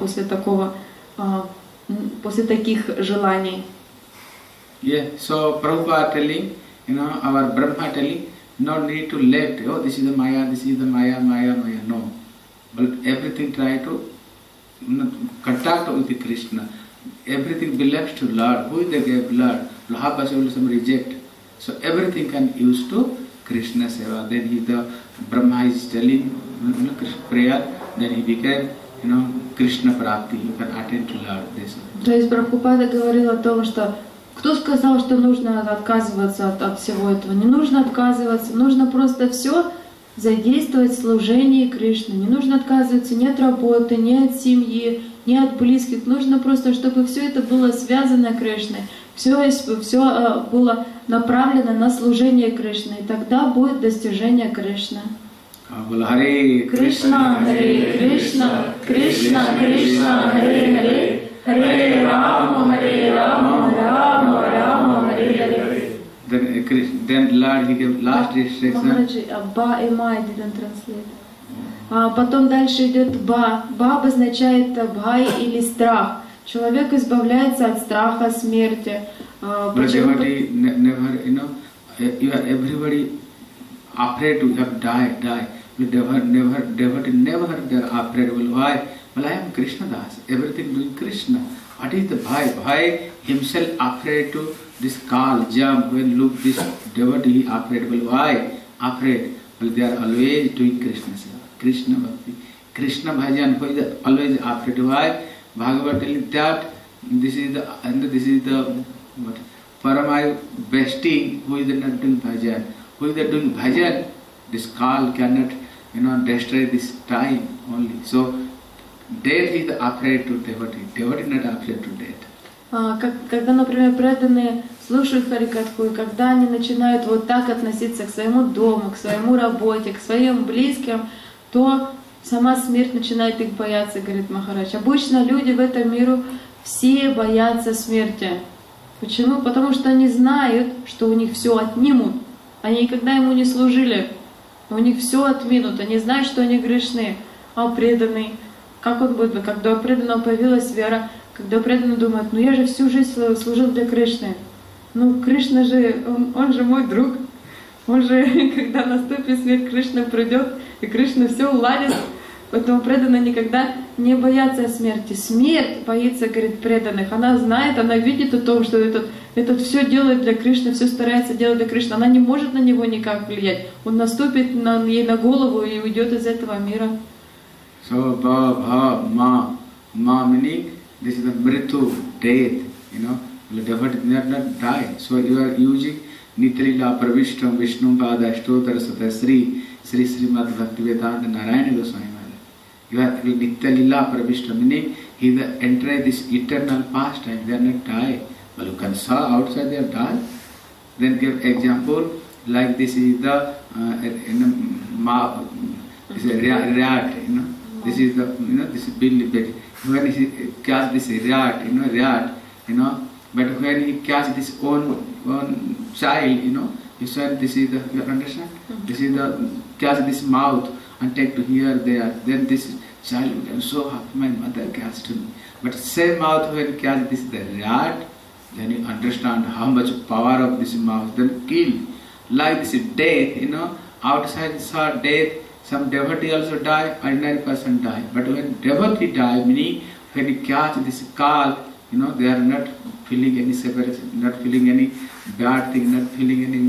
после таких желаний. Yeah, so Prabhupada telling, you know, our Brahma telling, no need to let, oh, this is the Maya, this is the Maya, no. But everything try to contact with the Krishna. Everything belongs to Lord. Who is the Lord? How possible some reject? So everything can use to Krishna Seva. Then the Brahma is telling Krishna prayer, then he became, you know, Krishna Prapti. You can attend to Lord. This. То есть Прабхупада говорил о том, что кто сказал, что нужно отказываться от всего этого? Не нужно отказываться, нужно просто все задействовать в служении Кришны. Не нужно отказываться ни от работы, ни от семьи, ни от близких. Нужно просто, чтобы все это было связано Кришной. Все было направлено на служение Кришны. И тогда будет достижение Кришны. Харе Кришна, Харе Кришна, Кришна, Кришна, Харе Харе. Hare Rama, Rama Rama, Hare Hare. Then Lord, he gave last instruction. Maharaji, Abba Ema, I didn't translate. Потом дальше идет ба. Ба обозначает бхай или страх. Человек избавляется от страха смерти. Devotee never, you are everybody afraid to have die. Devotee never they are afraid. Well, why? Well, I am Krishna Das. Everything doing Krishna. What is the bhai? Bhai himself afraid to this call, jump. When look this devotee afraid. Well, why afraid? Well, they are always doing Krishna seva. Krishna bhakti. Krishna bhajan, who is always afraid. Why? Bhagavad telling that this is the what? Paramay bestie who is not doing bhajan. Who is doing bhajan? This call cannot, destroy this time only. So death is afraid to devotee. Devotee not afraid to death. Когда, например, преданные слушают Харикатху, и когда они начинают вот так относиться к своему дому, к своему работе, к своим близким, то сама смерть начинает их бояться, говорит Махарадж. Обычно люди в этом мире все боятся смерти. Почему? Потому что они знают, что у них все отнимут. Они никогда ему не служили. У них все отминут. Они знают, что они грешны. А преданный, как он будет? Когда у преданного появилась вера, когда преданный думает, я же всю жизнь служил для Кришны. Кришна же, он же мой друг. Он же, когда наступит смерть, Кришна придет, и Кришна все уладит. Поэтому преданные никогда не боятся смерти. Смерть боится, говорит, преданных. Она знает, она видит о том, что этот все делает для Кришны, все старается делать для Кришны. Она не может на него никак влиять. Он наступит ей на голову и уйдет из этого мира. So, ma meaning this is the mritu, death, the devotee not die. So you are using Nityalila Pravishtam Vishnu Pada Ashtotar Sata Sri Srimad Bhaktivedanta Narayana Goswami Maharaj. You are Nityalila Pravishtam, meaning he is entering this eternal pastime, they are not die. Well, you can saw outside they are die. Then give example like this is the this is rat, This is the this is Billy Betty. When he catch this rat, but when he catch this own child, he said this is the, you understand? This is the catch this mouth and take to here there. Then this child will be so happy, my mother catched me. But same mouth when catch this the rat, then you understand how much power of this mouth. Then kill. Like this death, outside saw death. Some devotee also die, ordinary person die. But when devotee die, meaning when you catch this call, they are not feeling any separation, not feeling any bad thing, not feeling any,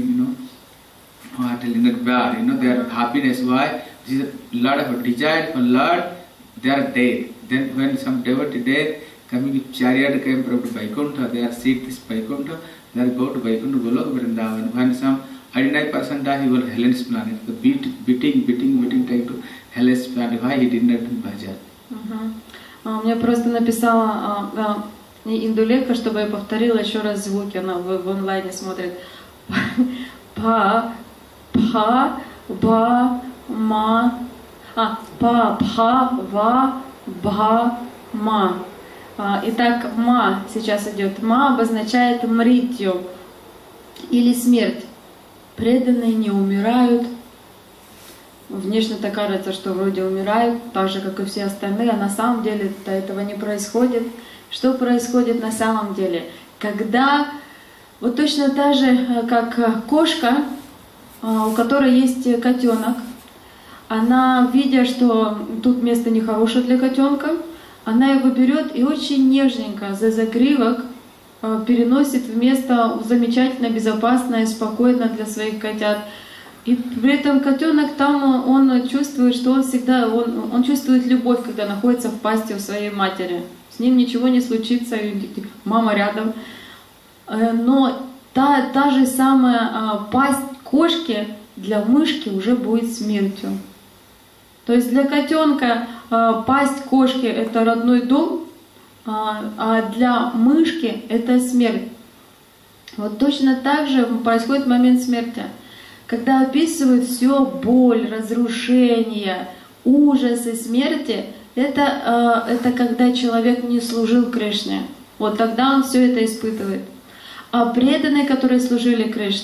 not bad. They are happiness. Why? This is a lot of desire for Lord, they are dead. Then when some devotee dead, coming with chariot came from Vaikuntha, they are seek this Vaikuntha, they are go to Vaikuntha Golok Vrindavan. When some ordinary person die, he will Hellen's planet. The beating take to Hellen's planet. Why he did not do bhajan? Мне просто написала индулека, чтобы я повторила еще раз звуки. Она в онлайне смотрит. Па, пха, ба, ма. Па, пха, ва, ба, ма. Итак, ма сейчас идет. Ма обозначает мритью или смерть. Преданные не умирают. Внешне-то кажется, что вроде умирают, так же, как и все остальные, а на самом деле этого не происходит. Что происходит на самом деле? Когда, вот точно так же, как кошка, у которой есть котенок, она, видя, что тут место нехорошее для котенка, она его берет и очень нежненько за загривок переносит в место замечательно, безопасное, спокойно для своих котят. И при этом котенок там, он чувствует, что он всегда, он чувствует любовь, когда находится в пасти у своей матери. С ним ничего не случится, мама рядом. Но та же самая пасть кошки для мышки уже будет смертью. То есть для котенка пасть кошки — это родной дом, а для мышки это смерть. Вот точно так же происходит момент смерти. Когда описывают все боль, разрушение, ужасы смерти, это когда человек не служил Кришне. Вот тогда он все это испытывает. А преданные, которые служили Кришне,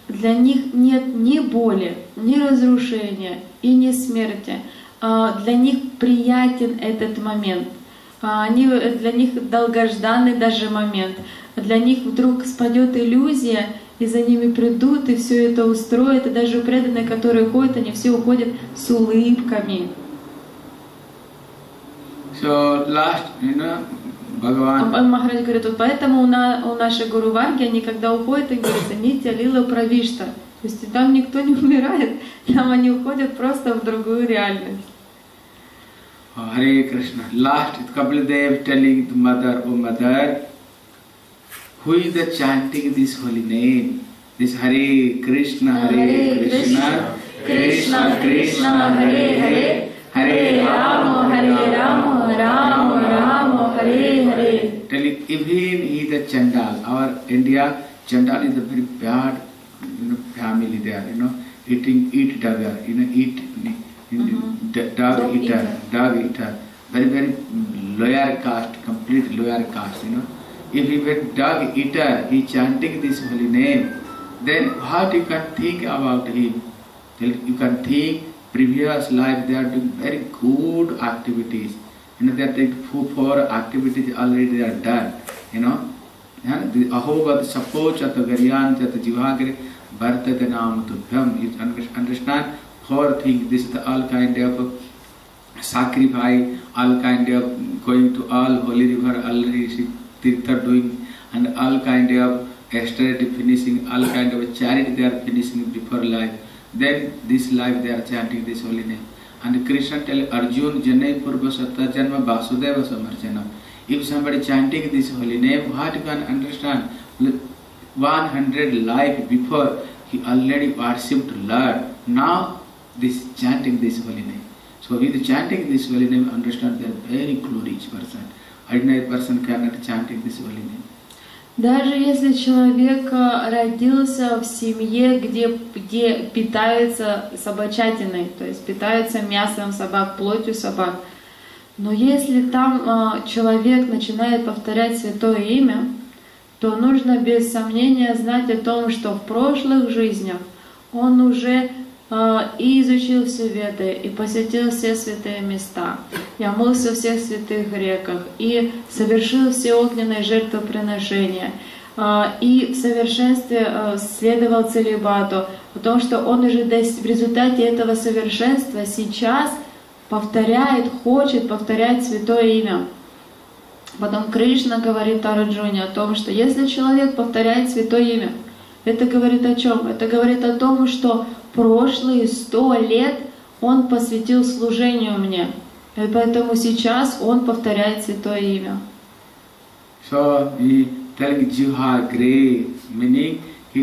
для них нет ни боли, ни разрушения и ни смерти. Для них приятен этот момент. Для них долгожданный даже момент. Для них вдруг спадет иллюзия, и за ними придут, и все это устроят. И даже преданные, которые ходят, они все уходят с улыбками. So last, Bhagavan. Махарадж говорит, вот поэтому у нашей Гуру Варги, они когда уходят, они говорят, Нитья Лила Правишта. То есть там никто не умирает, там они уходят просто в другую реальность. Hare Krishna. Last, Kapila Dev telling the mother, oh mother, who is the chanting this holy name? This Hare Krishna, Hare Krishna, Krishna Krishna, Hare Hare, Hare Rama, Hare Rama, Rama Rama, Hare Hare. Telling even he is the Chandal. Our India, Chandal is a very bad family there, eat dagger, eat dog eater, very lower caste, complete lower caste, If he were dog eater, he chanting this holy name, then what you can think about him? You can think previous life they are doing very good activities. They are taking 4 activities already they are done. The ahovad sapocha to garyan to jivagre bharta the naam tubhyam. You understand? 4 things. This is the all kind of sacrifice, all kind of going to all holy river, all tirtha doing, and all kind of austerity finishing, all kind of charity they are finishing before life. Then this life they are chanting this holy name. And Krishna tell Arjun Janai Purva Satta Janma Vasudeva Samarjanam. If somebody chanting this holy name, what you can understand? 100 life before he already worshipped Lord. Now this chanting this holy name. So with chanting this holy name, understand they are very glorious person. Ordinary person cannot chanting this holy name. Даже если человек родился в семье, где питаются собачатиной, то есть питаются мясом собак, плотью собак, но если там человек начинает повторять святое имя, то нужно без сомнения знать о том, что в прошлых жизнях он уже и изучил все Веды, и посетил все святые места, и омылся в всех святых реках, и совершил все огненные жертвоприношения, и в совершенстве следовал целибату, потому что он уже в результате этого совершенства сейчас хочет повторять святое имя. Потом Кришна говорит Арджуне о том, что если человек повторяет святое имя, это говорит о чем? Это говорит о том, что прошлые 100 лет он посвятил служению мне. И поэтому сейчас он повторяет святое имя. So he telling Jiva Gray, meaning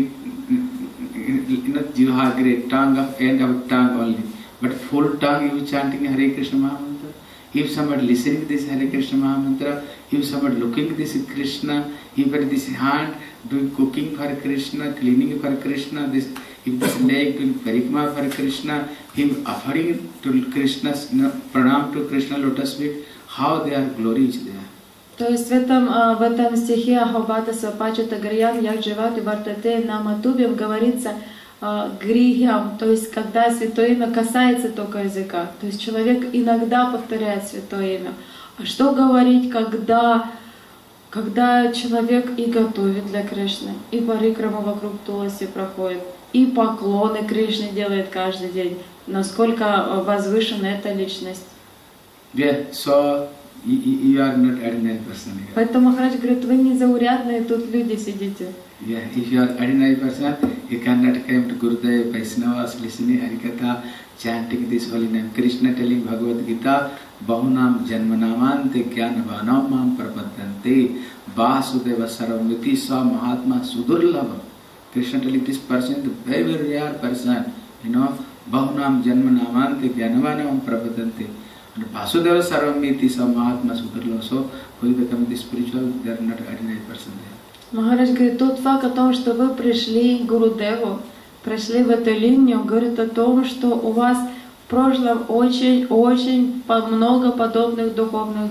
not Jiva Gray, tongue of end of tongue only, but full tongue you chanting Hare Krishna Mahamantra. If somebody listening this Hare Krishna Mahamantra, if somebody looking this Krishna, if this hand doing cooking for Krishna, cleaning for Krishna, if this leg doing parikama for Krishna, him offering to Krishna, pranam to Krishna lotus feet, how they are glorious there. То есть в этом стихе Ахобата Свапачата Гарьян Ядживату Вартате Наматубим говорится грихям, то есть когда святое имя касается только языка. То есть человек иногда повторяет святое имя. А что говорить, когда человек и готовит для Кришны, и парикраму вокруг Туласи проходит, и поклоны Кришне делает каждый день. Насколько возвышена эта личность. Yeah, so you are not ordinary person. Поэтому Махарадж говорит, вы не заурядные тут люди сидите. Yeah, if you are ordinary person, you cannot come to Gurudev, Vaishnavas, listening Harikatha, chanting this holy name. Krishna telling Bhagavad Gita, Bahunam Janmanamante Gyanavanam Mam Prapadante Vasudeva Saramviti Sa Mahatma Sudurlabha. Krishna telling this person, the very, very rare person, Bahunam Janmanamante Gyanavanam Prapadante. And Vasudeva Saramviti Sa Mahatma Sudurlabha. So, who is becoming the spiritual, they are not ordinary person there. Махарадж говорит, тот факт о том, что вы пришли к Гурудеву, пришли в эту линию, говорит о том, что у вас в прошлом очень много подобных духовных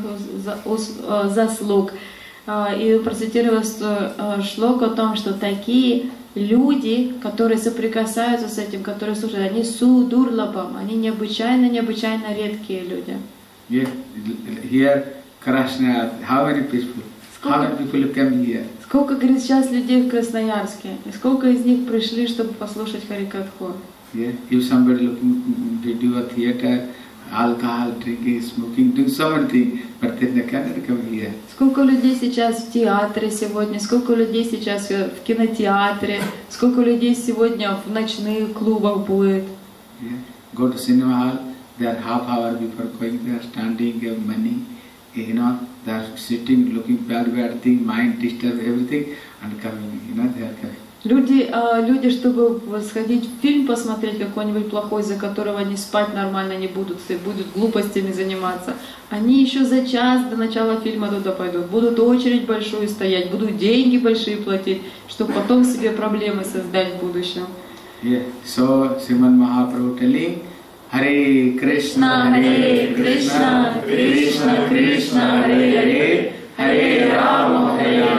заслуг. И процитировал шлоку о том, что такие люди, которые соприкасаются с этим, которые слушают, они судурлабам, они необычайно редкие люди. Here, Krishna, how many people? How many people come here? Сколько, говорит, сейчас людей в Красноярске, и сколько из них пришли, чтобы послушать Харикатху? Yeah. If somebody looking video or theater, alcohol, drinking, smoking, doing so many things, but then they cannot come here. Сколько людей сейчас в театре сегодня, сколько людей сейчас в кинотеатре, сколько людей сегодня в ночных клубах будет. Yeah. Go to cinema hall, they are half hour before going, they are standing, give money, you know, they are sitting, looking bad thing, mind disturb everything, and coming, you know, they are coming. Люди, чтобы сходить в фильм посмотреть какой-нибудь плохой, за которого они спать нормально не будут, будут глупостями заниматься, они еще за час до начала фильма туда пойдут, будут очередь большую стоять, будут деньги большие платить, чтобы потом себе проблемы создать в будущем. Yeah. So, Srimad Mahaprabhu telling, Hare Krishna, Hare Krishna, Krishna Krishna, Hare Hare, Hare Rama,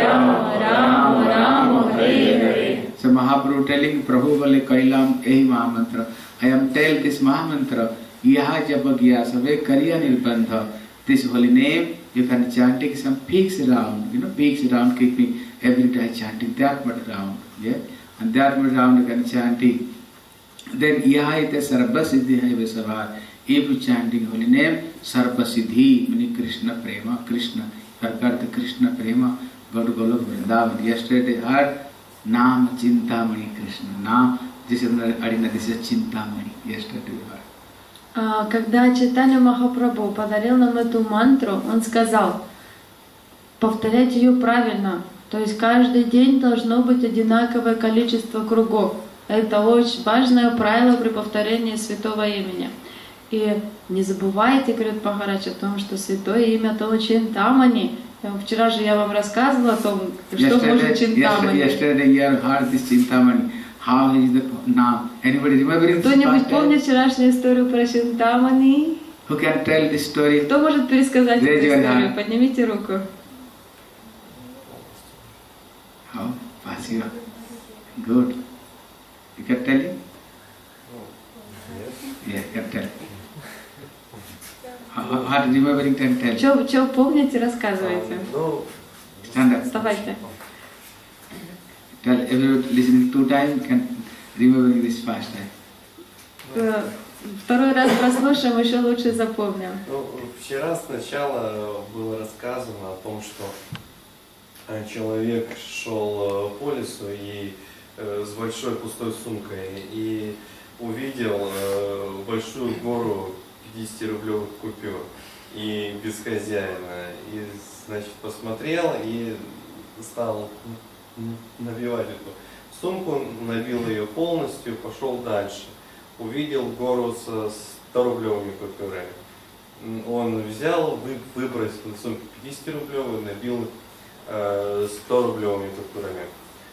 Rama Rama, Hare Hare. So Mahaprabhu telling, Prabhu bole Kailam ehi Mahamantra. I am tell this Mahamantra, Yaha Japagya Save Kariya Nirbandha. This holy name, you can chanting some peaks around, you know, peaks around, keeping every day chanting that much around, yeah? And that much around you can chanting. Then Yaha ite Sarva Siddhi hai Vesavar. If you chanting holy name, Sarva Siddhi, meaning Krishna Prema, Krishna. Karkarta Krishna Prema, go to Golok Vrindavan. Yesterday I heard Nam Chintamani Krishna. Nam, this is Adina, this is Chintamani. Yesterday we heard. Когда Чайтанья Махапрабху подарил нам эту мантру, он сказал, повторять ее правильно. То есть каждый день должно быть одинаковое количество кругов. Это очень важное правило при повторении святого имени. И не забывайте, говорит Махарадж, о том, что святое имя то Чинтамани. Вчера же я вам рассказывала о том, что может Чинтамани. Yesterday you heard this Chintamani. How is the now? Anybody remembering? Кто-нибудь помнит вчерашнюю историю про Чинтамани? Who can tell this story? Кто может пересказать эту историю? Поднимите руку. How? Pasiva. Good. You can tell him? Yeah, you can tell. How remembering can tell? Что помните, рассказывайте. Stand up. Вставайте. Tell everyone listening 2 times can remember this fast time. Второй раз прослушаем, еще лучше запомним. Вчера сначала было рассказано о том, что человек шел по лесу и с большой пустой сумкой и увидел большую гору 50-рублевых купюр и без хозяина. И, значит, посмотрел и стал набивать эту сумку, набил ее полностью, пошел дальше. Увидел гору со 100-рублевыми купюрами. Он взял, выбросил из сумки 50-рублевые, набил 100-рублевыми купюрами.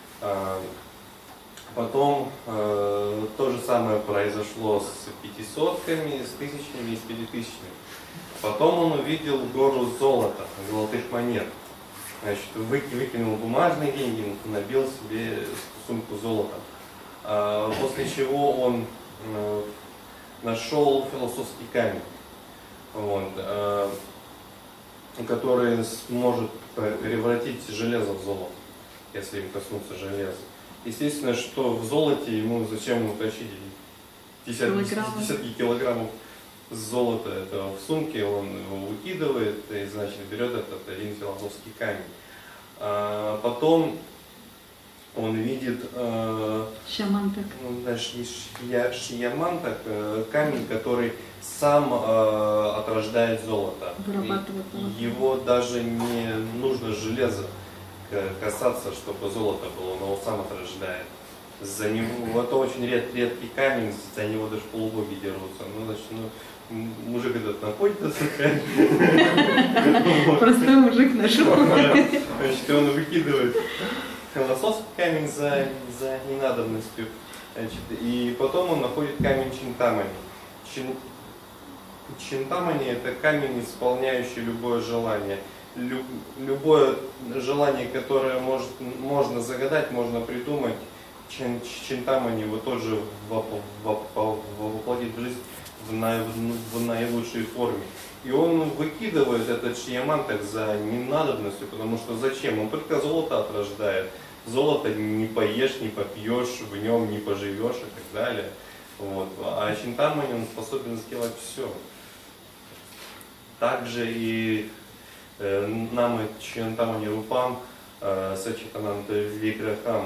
Потом то же самое произошло с 500-ками, с 1000-ми и с 5000-ми. Потом он увидел гору золота, золотых монет. Значит, выкинул бумажные деньги, набил себе сумку золота. После чего он нашел философский камень, который сможет превратить железо в золото, если им коснуться железа. Естественно, что в золоте ему зачем тащить десятки килограммов золота это в сумке, он его выкидывает и, значит, берет этот один философский камень. Потом он видит Шьямантак. Шьямантак, камень, который сам отрождает золото. Его даже не нужно железо касаться, чтобы золото было, но он сам отрождает. За него, это очень редкий камень, за него даже полубоги дерутся. Ну, значит, мужик этот находит этот камень. Простой мужик нашел. Значит, он выкидывает философский камень за ненадобностью. Значит, и потом он находит камень Чинтамани. Чинтамани — это камень, исполняющий любое желание. Любое желание, которое можно загадать, можно придумать, Чинтамани его тоже воплотить в жизнь в наилучшей форме. И он выкидывает этот шиямантак за ненадобностью, потому что зачем? Он только золото отрождает. Золото не поешь, не попьешь, в нем не поживешь и так далее. Вот. А Чинтамани он способен сделать все. Также и нам Чинтамани Рупам, Сачитананда Виграхам,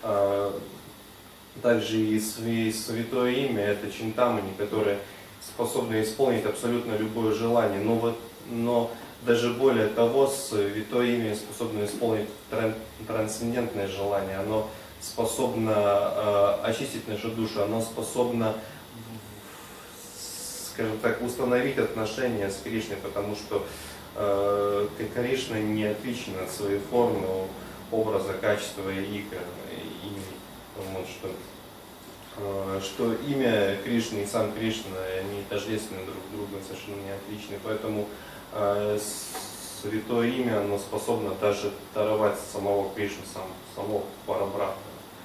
также и святое имя, это Чинтамани, которое способно исполнить абсолютно любое желание. Но даже более того, святое имя способно исполнить трансцендентное желание. Оно способно очистить нашу душу, оно способно, скажем так, установить отношения с Кришной, потому что Кришна не отличен от своей формы, образа, качества и вот, что имя Кришны и сам Кришна, они тождественны друг другу, совершенно не отличны. Поэтому святое имя, оно способно даже даровать самого Кришну, самого Парабрахмана.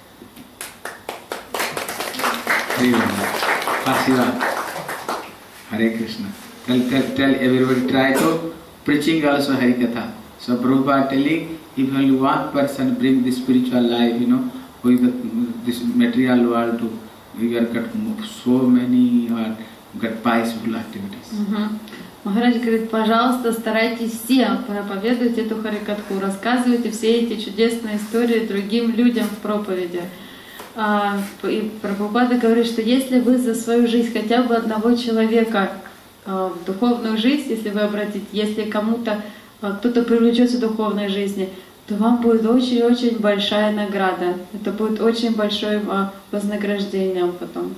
Hare Krishna. Tell everybody, try to preaching also Harikatha. So Prabhupada telling, if only one person bring the spiritual life, with this material world, we are got so many got pious activities. Махарадж говорит, пожалуйста, старайтесь все проповедовать эту Харикатху, рассказывайте все эти чудесные истории другим людям в проповеди. И Прабхупада говорит, что если вы за свою жизнь хотя бы одного человека в духовную жизнь, если вы обратите, если кто-то привлечется в духовной жизни, то вам будет очень-очень большая награда. Это будет очень большое вознаграждением потом.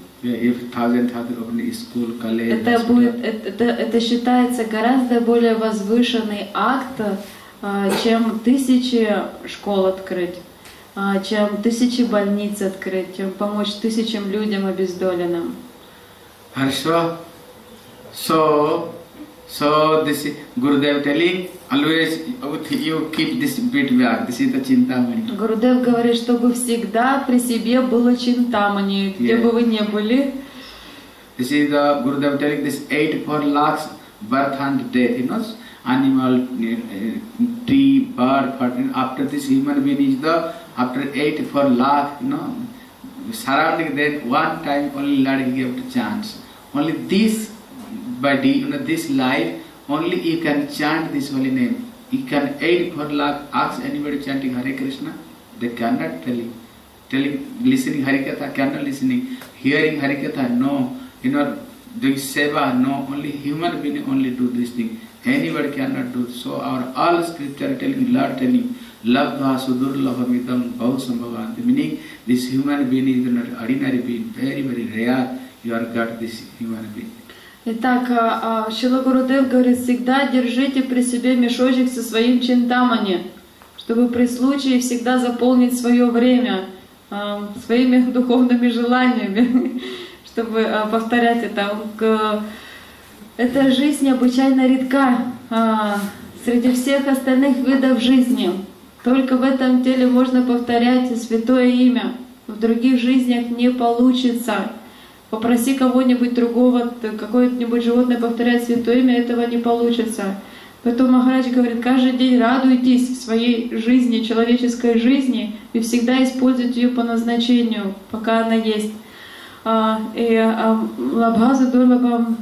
Это считается гораздо более возвышенный акт, чем 1000 школ открыть, чем 1000 больниц открыть, чем помочь 1000 людям обездоленным. Хорошо. So this is Gurudev telling, always you keep this bit back. This is the Chintamani. Гурудев говорит, чтобы всегда при себе было Чинтамани, где бы вы ни были. This is the Gurudev telling this 8 lakhs birth and death, animal, tree, bird, after this human being is after 8 lakh, surrounding that one time only Lord he gave the chance. Only this body, this life, only you can chant this holy name. You can 8 lakh ask anybody chanting Hare Krishna, they cannot telling, listening Harikatha, cannot listening, hearing Harikatha, no, doing seva, no, only human being only do this thing. Anybody cannot do. So our all scripture telling, Lord telling, Labdha Sudurlabhamidam Bhausambhavanti, meaning this human being is not ordinary being, very, very rare, you have got this human being. Итак, Шрила Гурудев говорит, всегда держите при себе мешочек со своим Чинтамани, чтобы при случае всегда заполнить свое время своими духовными желаниями, чтобы повторять это. Эта жизнь необычайно редка среди всех остальных видов жизни. Только в этом теле можно повторять святое имя. В других жизнях не получится. Попроси кого-нибудь другого, какое-нибудь животное повторять святое имя, этого не получится. Поэтому Махарадж говорит, каждый день радуйтесь своей жизни, человеческой жизни, и всегда используйте ее по назначению, пока она есть. И лабхаза дурлабам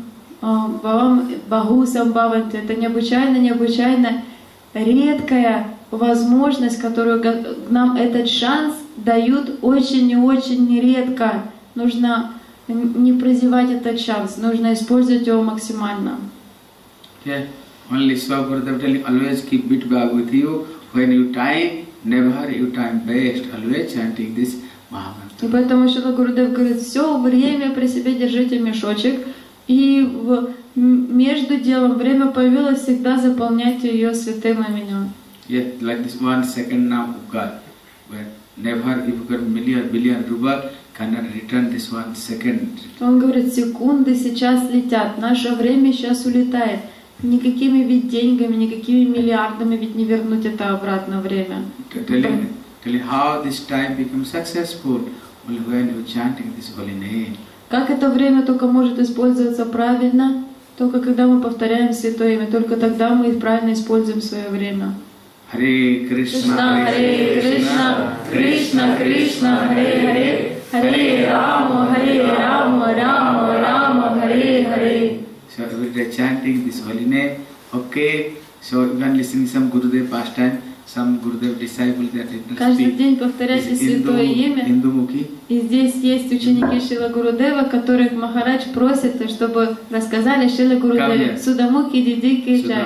баху самбхаванти, это необычайно редкая возможность, которую нам этот шанс дают очень и очень редко. Нужно не прозевать этот шанс, нужно использовать его максимально. Yeah, only so Gurudev telling, always keep bit bag with you. When you time, never you time waste. Always chanting this Mahamantra. И поэтому Шрила Гурудев говорит, все время при себе держите мешочек, и между делом время появилось, всегда заполняйте ее святым именем. Yeah, like this 1 second now God, where never if you got billion ruble cannot return this 1 second. Он говорит, секунды сейчас летят, наше время сейчас улетает. Никакими ведь деньгами, никакими миллиардами ведь не вернуть это обратно время. Telling how this time becomes successful Well, when you are chanting this holy name, Как это время только может использоваться правильно? Только когда мы повторяем Святое Имя, только тогда мы правильно используем свое время. Hare Krishna, Hare Krishna, Krishna Krishna, Hare Hare, Hare Rama, Rama Rama, Hare Hare. So every day chanting this holy name. Okay. So even listening some Gurudev pastime, some Gurudev disciple that it Каждый день повторяйте Святое Имя. Indumukhi. И здесь есть ученики Шрила Гурудева, которых Махарадж просит, чтобы рассказали Шрила Гурудеве. Судамухи Диди Киджай.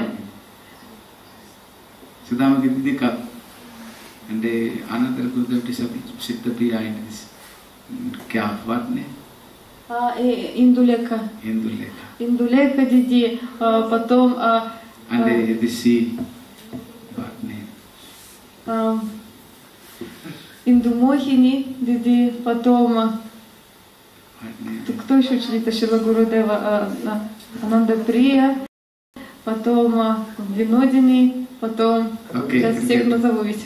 Sudamukhi Didi come. And another Gurudev disciple sit behind this. What name? Индулека. Induleka. Индулека Диди. Потом... And they see what name? Индумохини Диди. Потом... What name? Кто еще ученик Шрила Гурудева? Ананда Прия. Потом Винодини. Потом... Сейчас всех назову ведь.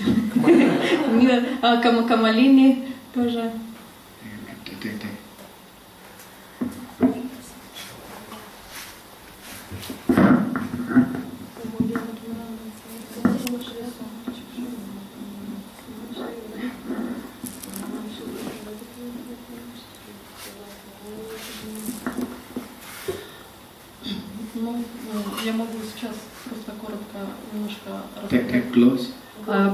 Камалини тоже. Я могу сейчас просто коротко немножко рассказать.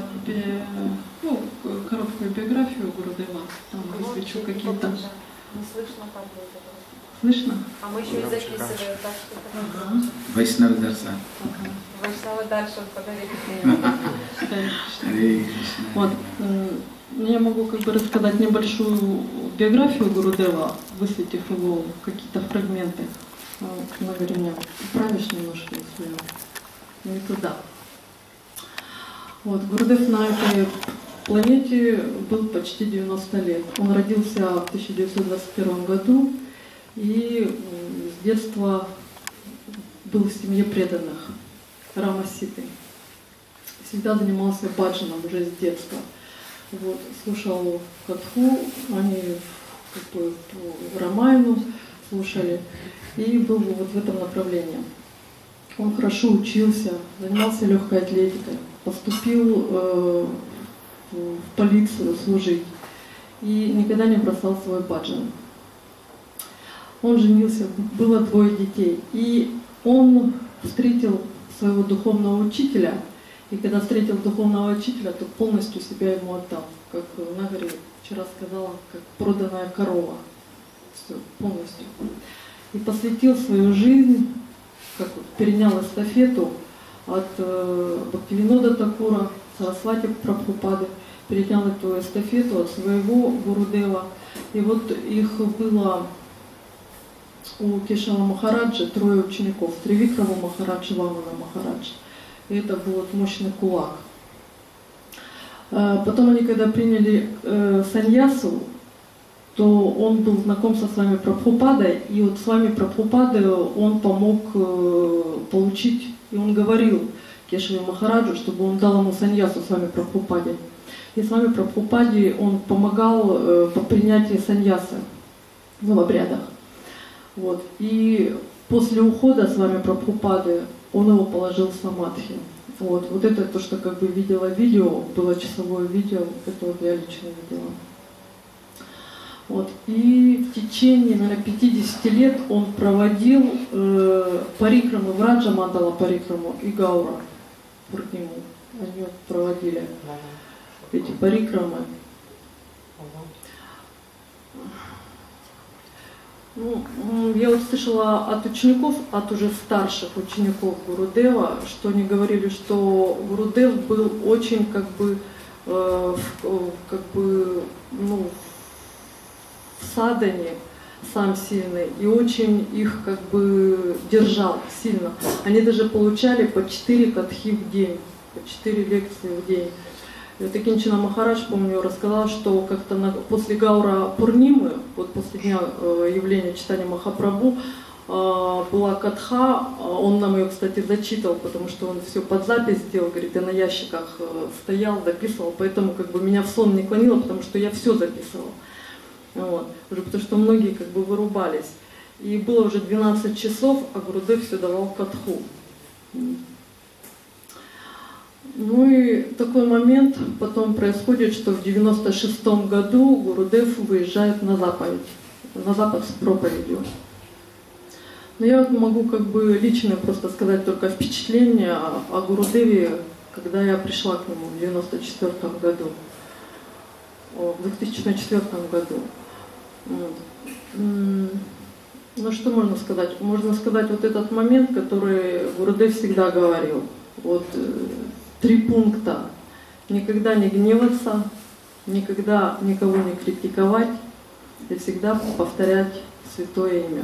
Короткую биографию Гурудева. Там высвечу какие-то. Не слышно, как будет. Слышно? А мы еще и записываем, так что... Вайшнава Дарсан. Вайшнава Дарсан подарили. Вот. Я могу как бы рассказать небольшую биографию Гурудева, высветив его какие-то фрагменты. Наверное, правишь немножко, если не туда. Вот, Гурудев на этой планете был почти 90 лет. Он родился в 1921 году и с детства был в семье преданных, Рамаситы. Всегда занимался баджаном уже с детства. Вот, слушал катху, они как бы Рамайну слушали, и был вот в этом направлении. Он хорошо учился, занимался легкой атлетикой, поступил в полицию служить и никогда не бросал свой баджан. Он женился, было 2 детей, и он встретил своего духовного учителя, и когда встретил духовного учителя, то полностью себя ему отдал, как Нагари вчера сказала, как проданная корова, все, полностью. И посвятил свою жизнь, как перенял эстафету от Бхактивинода Такура, Сарасвати Прабхупады, перенял эту эстафету от своего Гурудева. И вот их было у Кешава Махараджа 3 учеников, Тривикрама Махараджа, Вамана Махараджа. И это был вот мощный кулак. Потом они, когда приняли саньясу, то он был знаком со Свами Прабхупадой, и вот с Вами Прабхупадой он помог получить, и он говорил Кешаве Махараджу, чтобы он дал ему саньясу с Вами Прабхупадой. И с Вами Прабхупаде он помогал по принятии саньясы в обрядах. Вот. И после ухода с Вами Прабхупады он его положил в самадхи. Вот. Вот это то, что как бы видела видео, было часовое видео, это вот я лично видела. Вот. И в течение, наверное, 50 лет он проводил парикрамы, Враджа Мандала парикраму и Гаура Пурниму. Они вот проводили эти парикрамы. Ну, я вот слышала от учеников, от уже старших учеников Гурудева, что они говорили, что Гурудев был очень как бы в садане сам сильный и очень их как бы держал сильно. Они даже получали по 4 катхи в день, по 4 лекции в день. И вот Кинчина Махарадж, помню, рассказал, что как-то после Гаура Пурнимы, вот после дня явления читания Махапрабху, была катха, он нам ее, кстати, зачитал, потому что он все под запись сделал, говорит, я на ящиках стоял, записывал, поэтому как бы меня в сон не клонило, потому что я все записывала. Вот. Уже потому что многие как бы вырубались. И было уже 12 часов, а Гурудев все давал катху. Ну и такой момент потом происходит, что в 96-м году Гурудев выезжает на Запад с проповедью. Но я вот могу как бы лично просто сказать только впечатление о Гурудеве, когда я пришла к нему в 94-м году, в 2004 году. Вот. Ну что можно сказать? Можно сказать вот этот момент, который Гурудев всегда говорил. Вот 3 пункта. Никогда не гневаться, никогда никого не критиковать и всегда повторять святое имя.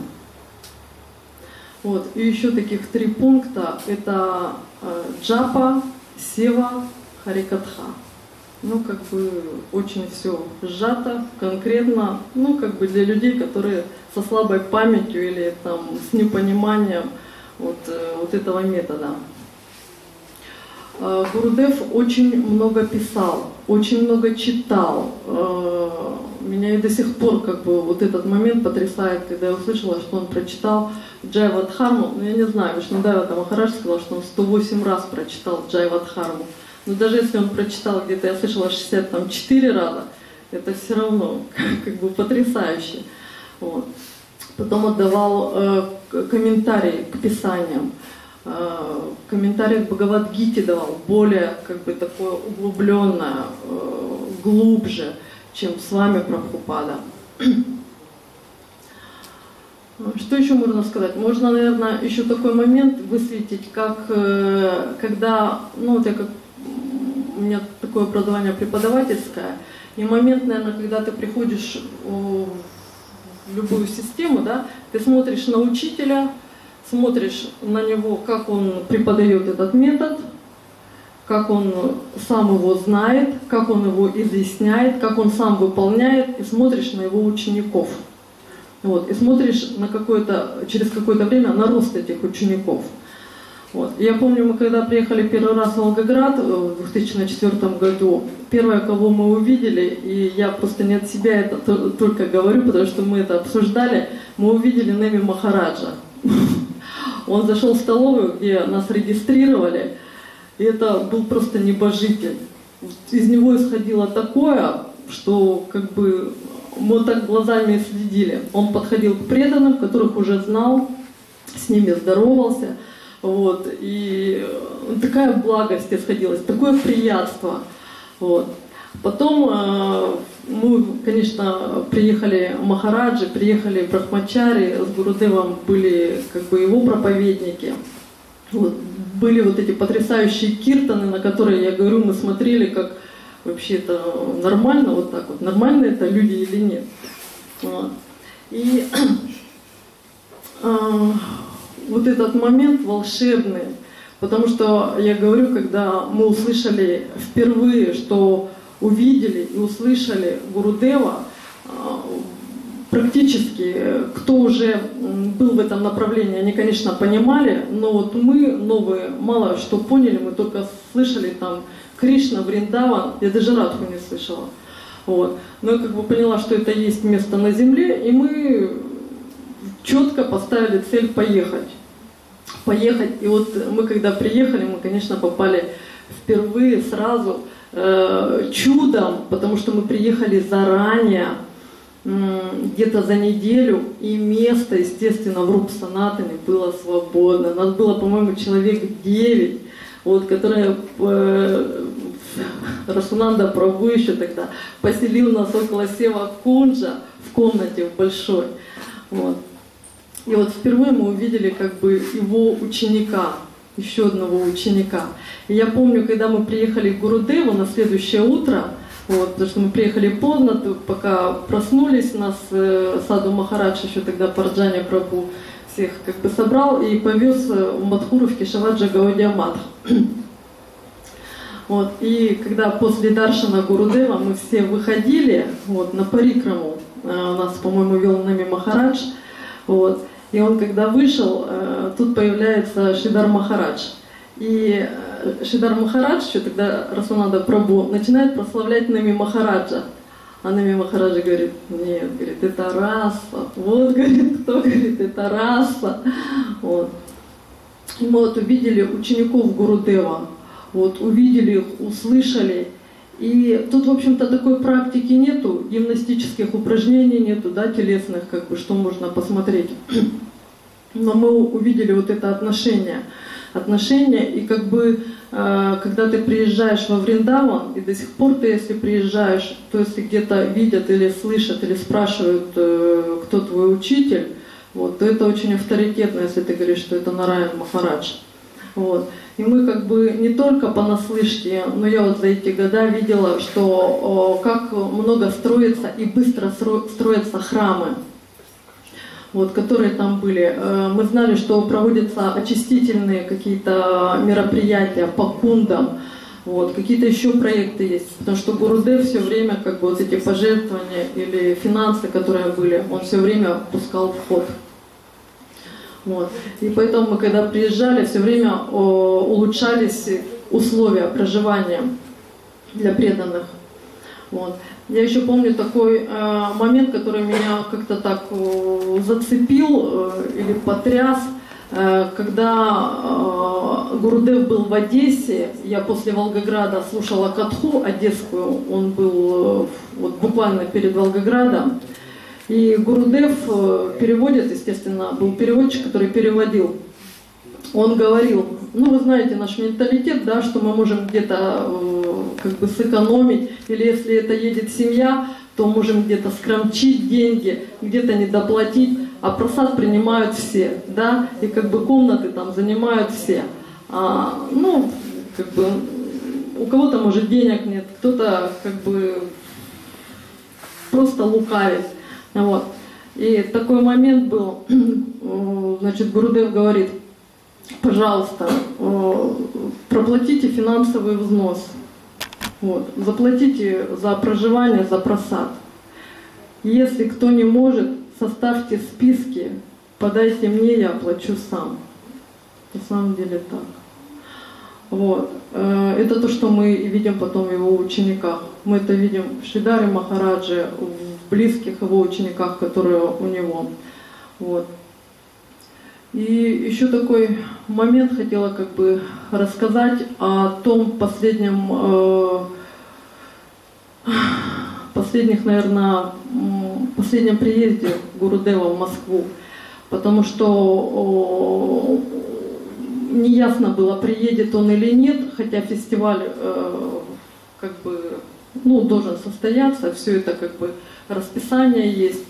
Вот. И еще таких 3 пункта — это джапа, сева, харикатха. Ну, как бы очень все сжато, конкретно, ну, как бы для людей, которые со слабой памятью или там с непониманием вот этого метода. Гурудев очень много писал, очень много читал. Меня и до сих пор как бы вот этот момент потрясает, когда я услышала, что он прочитал Джайвадхарму. Ну, я не знаю, Вишнудева Махарадж сказал, что он 108 раз прочитал Джайвадхарму. Но даже если он прочитал где-то, я слышала, 64 раза, это все равно как бы потрясающе. Вот. Потом отдавал комментарии к писаниям. Комментарий к Бхагавад-гите давал, более как бы такое углубленное, глубже, чем с вами Прабхупада. Что еще можно сказать? Можно, наверное, еще такой момент высветить, как когда, ну вот я как у меня такое образование преподавательское, и момент, наверное, когда ты приходишь в любую систему, да, ты смотришь на учителя, смотришь на него, как он преподает этот метод, как он сам его знает, как он его изъясняет, как он сам выполняет, и смотришь на его учеников. Вот, и смотришь на через какое-то время на рост этих учеников. Вот. Я помню, мы когда приехали первый раз в Волгоград в 2004 году, первое, кого мы увидели, и я просто не от себя это только говорю, потому что мы это обсуждали, мы увидели Неми Махараджа. Он зашел в столовую, где нас регистрировали, и это был просто небожитель. Из него исходило такое, что как бы мы так глазами следили. Он подходил к преданным, которых уже знал, с ними здоровался. Вот, и такая благость исходилась, такое приятство. Вот. Потом мы, конечно, приехали Махараджи, приехали Брахмачари, с Гурудевом были как бы его проповедники. Вот. Были вот эти потрясающие киртаны, на которые, я говорю, мы смотрели, как вообще это нормально, вот так вот, нормально это люди или нет. Вот. И вот этот момент волшебный, потому что, я говорю, когда мы услышали впервые, что увидели и услышали Гурудева, практически, кто уже был в этом направлении, они, конечно, понимали, но вот мы, новые, мало что поняли, мы только слышали там Кришна, Вриндаван, я даже Радху не слышала. Вот. Но я как бы поняла, что это есть место на земле, и мы четко поставили цель поехать. И вот мы когда приехали, мы, конечно, попали впервые сразу чудом, потому что мы приехали заранее, где-то за неделю, и место, естественно, в Рупсанатане было свободно. Нас было, по-моему, человек 9, вот, которые Расунанда Прабху еще тогда поселил нас около Сева Кунджа в комнате в большой. Вот. И вот впервые мы увидели как бы его ученика, еще одного ученика. И я помню, когда мы приехали к Гурудеву на следующее утро, вот, потому что мы приехали поздно, пока проснулись, нас Саду Махарадж еще тогда Парджани Прабху всех как бы собрал и повез в Мадхуру в Кешаваджа Гаудия Мадх. Вот, и когда после даршана Гурудева мы все выходили вот, на парикраму, нас, по-моему, вел Нами Махарадж, вот, и он, когда вышел, тут появляется Шридар Махарадж. И Шридар Махарадж, еще тогда Расунанда Прабху, начинает прославлять Нами Махараджа. Анами Махараджа говорит, нет, говорит, это раса. Вот, говорит, кто говорит, это раса. Вот. И мы вот увидели учеников Гурудева, вот, увидели их, услышали. И тут, в общем-то, такой практики нету, гимнастических упражнений нету, да, телесных, как бы, что можно посмотреть. Но мы увидели вот это отношение, и как бы, когда ты приезжаешь во Вриндаван, и до сих пор ты, если приезжаешь, то если где-то видят или слышат, или спрашивают, кто твой учитель, вот, то это очень авторитетно, если ты говоришь, что это Нараян Махарадж. Вот. И мы как бы не только понаслышке, но я вот за эти года видела, что как много строится и быстро строятся храмы, вот, которые там были. Мы знали, что проводятся очистительные какие-то мероприятия по кундам, вот, какие-то еще проекты есть, потому что Гурудев все время как бы вот эти пожертвования или финансы, которые были, он все время пускал в ход. Вот. И поэтому мы, когда приезжали, все время улучшались условия проживания для преданных. Вот. Я еще помню такой момент, который меня как-то так зацепил или потряс, когда Гурудев был в Одессе. Я после Волгограда слушала катху одесскую, он был вот буквально перед Волгоградом. И Гурудев переводит, естественно, был переводчик, который переводил. Он говорил, ну вы знаете наш менталитет, да, что мы можем где-то как бы сэкономить, или если это едет семья, то можем где-то скромчить деньги, где-то недоплатить, а просад принимают все, да, и как бы комнаты там занимают все. Ну, как бы у кого-то может денег нет, кто-то как бы просто лукавит. Вот. И такой момент был, значит, Гурудев говорит, пожалуйста, проплатите финансовый взнос, вот, заплатите за проживание, за просад. Если кто не может, составьте списки, подайте мне, я оплачу сам. На самом деле так. Вот. Это то, что мы видим потом в его учениках. Мы это видим в Шридаре Махарадже, в близких его учениках, которые у него. Вот. И еще такой момент хотела как бы рассказать о том последнем, последнем приезде Гурудева в Москву, потому что неясно было, приедет он или нет, хотя фестиваль как бы, ну, должен состояться, все это как бы расписание есть.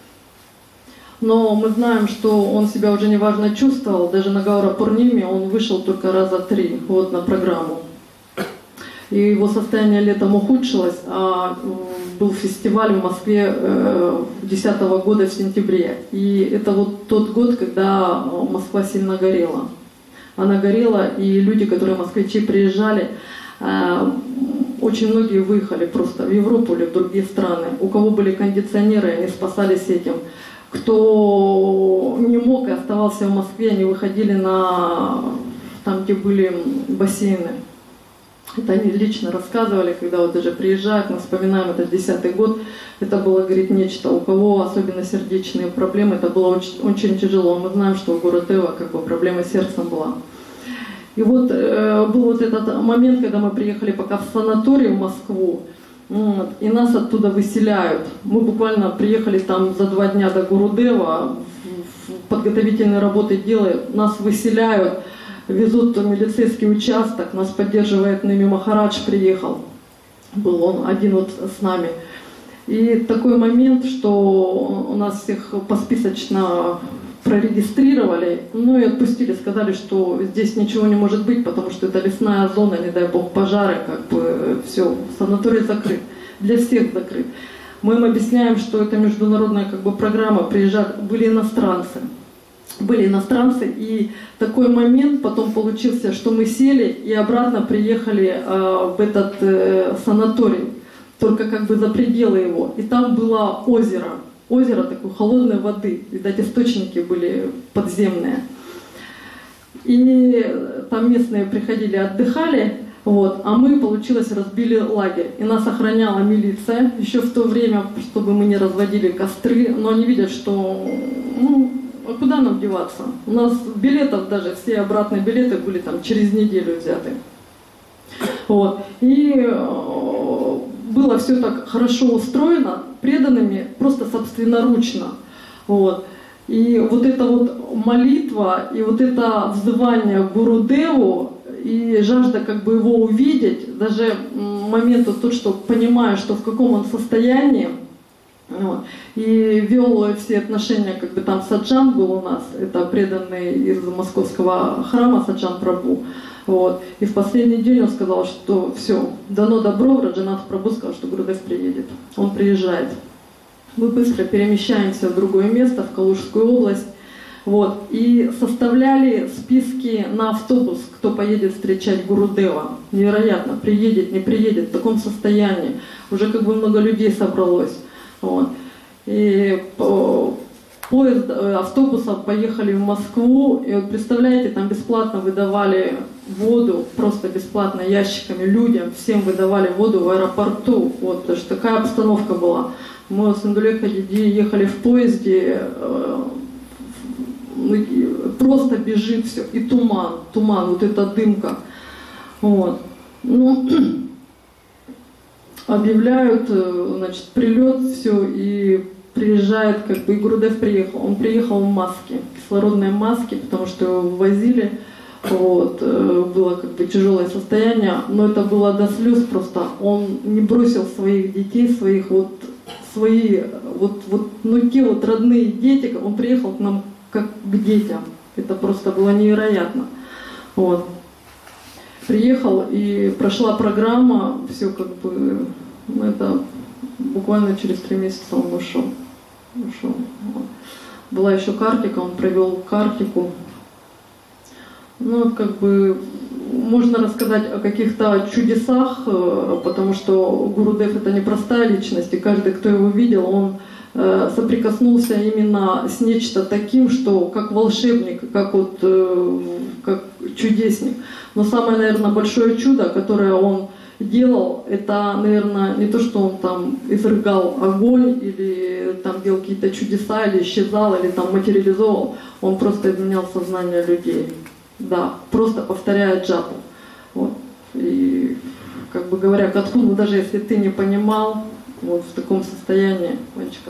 Но мы знаем, что он себя уже неважно чувствовал, даже на Гаура Пурниме он вышел только раза 3 вот, на программу. И его состояние летом ухудшилось, а был фестиваль в Москве 2010 года в сентябре. И это вот тот год, когда Москва сильно горела. Она горела, и люди, которые москвичи приезжали, очень многие выехали просто в Европу или в другие страны. У кого были кондиционеры, они спасались этим. Кто не мог и оставался в Москве, они выходили там, где были бассейны. Это они лично рассказывали, когда вот даже приезжают, мы вспоминаем этот 2010 год, это было, говорит, нечто. У кого особенно сердечные проблемы, это было очень, очень тяжело. Мы знаем, что у Гурудева как бы проблема с сердцем была. И вот был вот этот момент, когда мы приехали пока в санаторий в Москву, вот, и нас оттуда выселяют. Мы буквально приехали там за 2 дня до Гурудева, подготовительные работы делают, нас выселяют, везут в милицейский участок, нас поддерживает Нами Махарадж, приехал, был он один вот с нами. И такой момент, что у нас всех посписочно прорегистрировали, ну и отпустили, сказали, что здесь ничего не может быть, потому что это лесная зона, не дай бог пожары, как бы все, санаторий закрыт, для всех закрыт. Мы им объясняем, что это международная как бы программа, приезжают, были иностранцы, и такой момент потом получился, что мы сели и обратно приехали в этот санаторий, только как бы за пределы его, и там было озеро такой холодной воды, видать, источники были подземные. И там местные приходили, отдыхали, Вот. А мы, получилось, разбили лагерь. И нас охраняла милиция еще в то время, чтобы мы не разводили костры. Но они видят, что а куда нам деваться? У нас билетов даже, все обратные билеты были там через неделю взяты. Вот. И было все так хорошо устроено, преданными, просто собственноручно. Вот. И вот эта вот молитва, и вот это взывание к Гурудеву, и жажда как бы его увидеть, даже момент вот тот, что понимаю, что в каком он состоянии, вот, и вел все отношения, как бы там Саджан был у нас, это преданный из московского храма Саджан Прабху, вот, и в последний день он сказал, что все, дано добро, Раджанат Прабху сказал, что Гурудев приедет, он приезжает. Мы быстро перемещаемся в другое место, в Калужскую область, вот, и составляли списки на автобус, кто поедет встречать Гурудева. Невероятно, приедет, не приедет, в таком состоянии. Уже как бы много людей собралось. Вот. И поезд, автобусов поехали в Москву, и вот представляете, там бесплатно выдавали воду, просто бесплатно ящиками людям, всем выдавали воду в аэропорту. Вот, потому что такая обстановка была. Мы с Индулей Хадиди ехали в поезде, просто бежит все, и туман, вот эта дымка. Вот. Ну, объявляют, значит, прилет, все, и приезжает, как бы, и Гурудев приехал. Он приехал в маске, кислородной маске, потому что его вывозили. Вот, было как бы тяжелое состояние, но это было до слез просто. Он не бросил своих детей, свои ну те вот родные дети, он приехал к нам как к детям. Это просто было невероятно. Вот. Приехал, и прошла программа, все как бы, ну, это буквально через 3 месяца он ушел. Вот. Была еще Картика, он провел Картику. Ну, как бы, можно рассказать о каких-то чудесах, потому что Гурудев это непростая личность, и каждый, кто его видел, он соприкоснулся именно с нечто таким, что как волшебник, как вот как чудесник. Но самое, наверное, большое чудо, которое он делал, это, наверное, не то, что он там изрыгал огонь или там делал какие-то чудеса, или исчезал, или там материализовал, он просто изменял сознание людей. Да, просто повторяя джапу. Вот. И, как бы говоря, Катхуну, даже если ты не понимал, вот в таком состоянии, мальчика,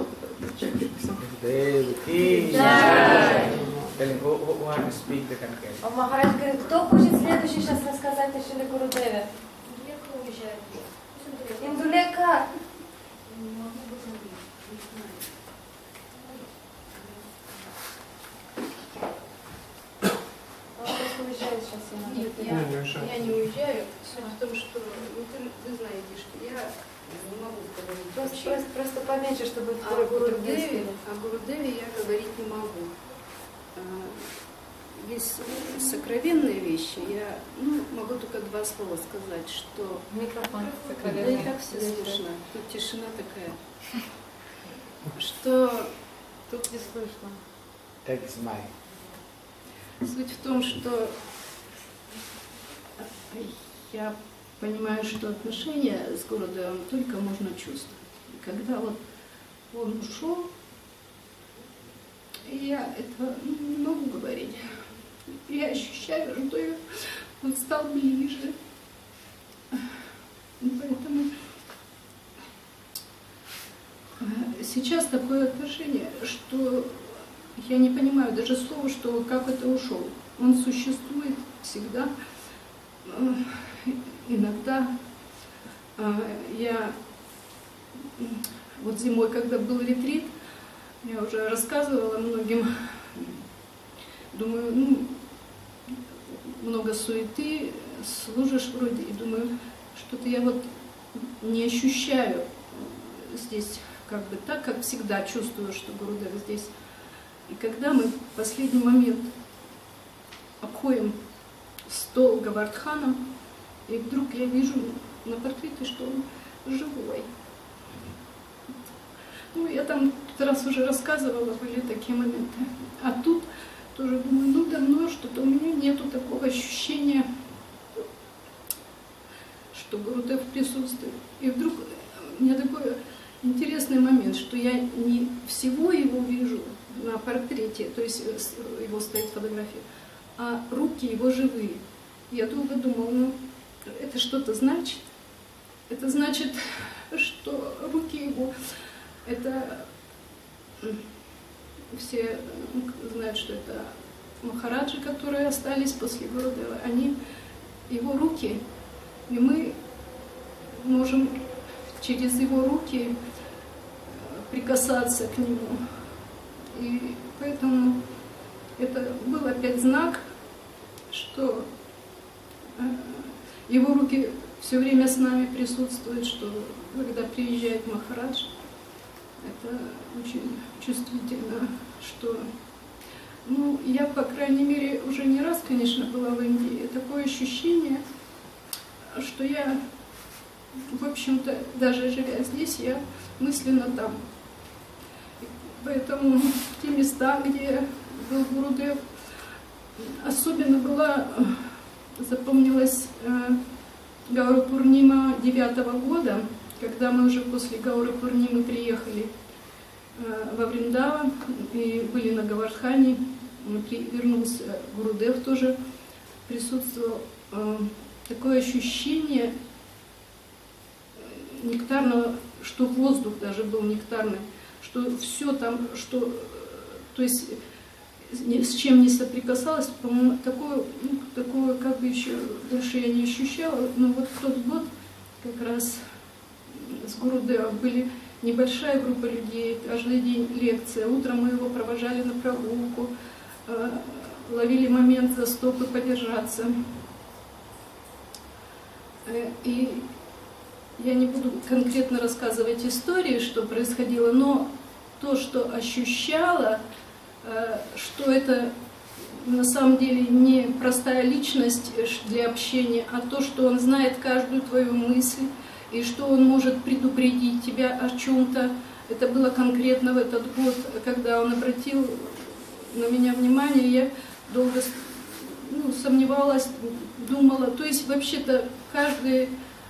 Махарадж говорит, кто хочет следующий сейчас рассказать о Шри Гурудеве? Индулека. Нет, я не уезжаю. Суть в том, что вы знаете, что я не могу говорить. Просто поменьше, чтобы о Гурудеве я говорить не могу. Есть сокровенные вещи. Я могу только 2 слова сказать, что микрофон да и так все слышно. Тут тишина такая. Что тут не слышно. Суть в том, что я понимаю, что отношения с Гурудевом только можно чувствовать. И когда вот он ушел, я это не могу говорить. Я ощущаю, что он стал ближе. Поэтому сейчас такое отношение, что я не понимаю даже слова, что как это ушел. Он существует всегда. Иногда я вот зимой, когда был ретрит, я уже рассказывала многим, думаю, много суеты, служишь вроде, и думаю, что-то я вот не ощущаю здесь как бы так, как всегда чувствую, что Гурудев здесь. И когда мы в последний момент обходим стол Гавардханом, и вдруг я вижу на портрете, что он живой. Ну, я там раз уже рассказывала, были такие моменты. А тут тоже думаю, давно что-то у меня нету такого ощущения что Гурудев присутствует. И вдруг у меня такой интересный момент, что я не всего его вижу на портрете, то есть его стоит фотография, а руки его живые. Я долго думала, ну, это что-то значит? Это значит, что руки его, это все знают, что это махараджи, которые остались после Гурудева, они, его руки, и мы можем через его руки прикасаться к нему. И поэтому это был опять знак, что его руки все время с нами присутствуют, что когда приезжает Махарадж, это очень чувствительно, что... Ну, я, по крайней мере, уже не раз, конечно, была в Индии. Такое ощущение, что я, в общем-то, даже живя здесь, я мысленно там. Поэтому те места, где был Гурудев, особенно запомнилась Гаура-Пурнима 9-го года, когда мы уже после Гаура-Пурнимы приехали во Вриндаван и были на Гавардхане. Вернулся Гурудев, тоже присутствовал. Такое ощущение нектарного, что воздух даже был нектарный, что все там, что, то есть с чем не соприкасалось, по-моему, такое как бы еще больше я не ощущала. Но вот в тот год как раз с Гурудевом были небольшая группа людей, каждый день лекция. Утром мы его провожали на прогулку, ловили момент за стопы подержаться. И я не буду конкретно рассказывать истории, что происходило, но то, что ощущала, что это на самом деле не простая личность для общения, а то, что он знает каждую твою мысль, и что он может предупредить тебя о чем-то. Это было конкретно в этот год, когда он обратил на меня внимание, я долго сомневалась, думала. То есть вообще-то каждый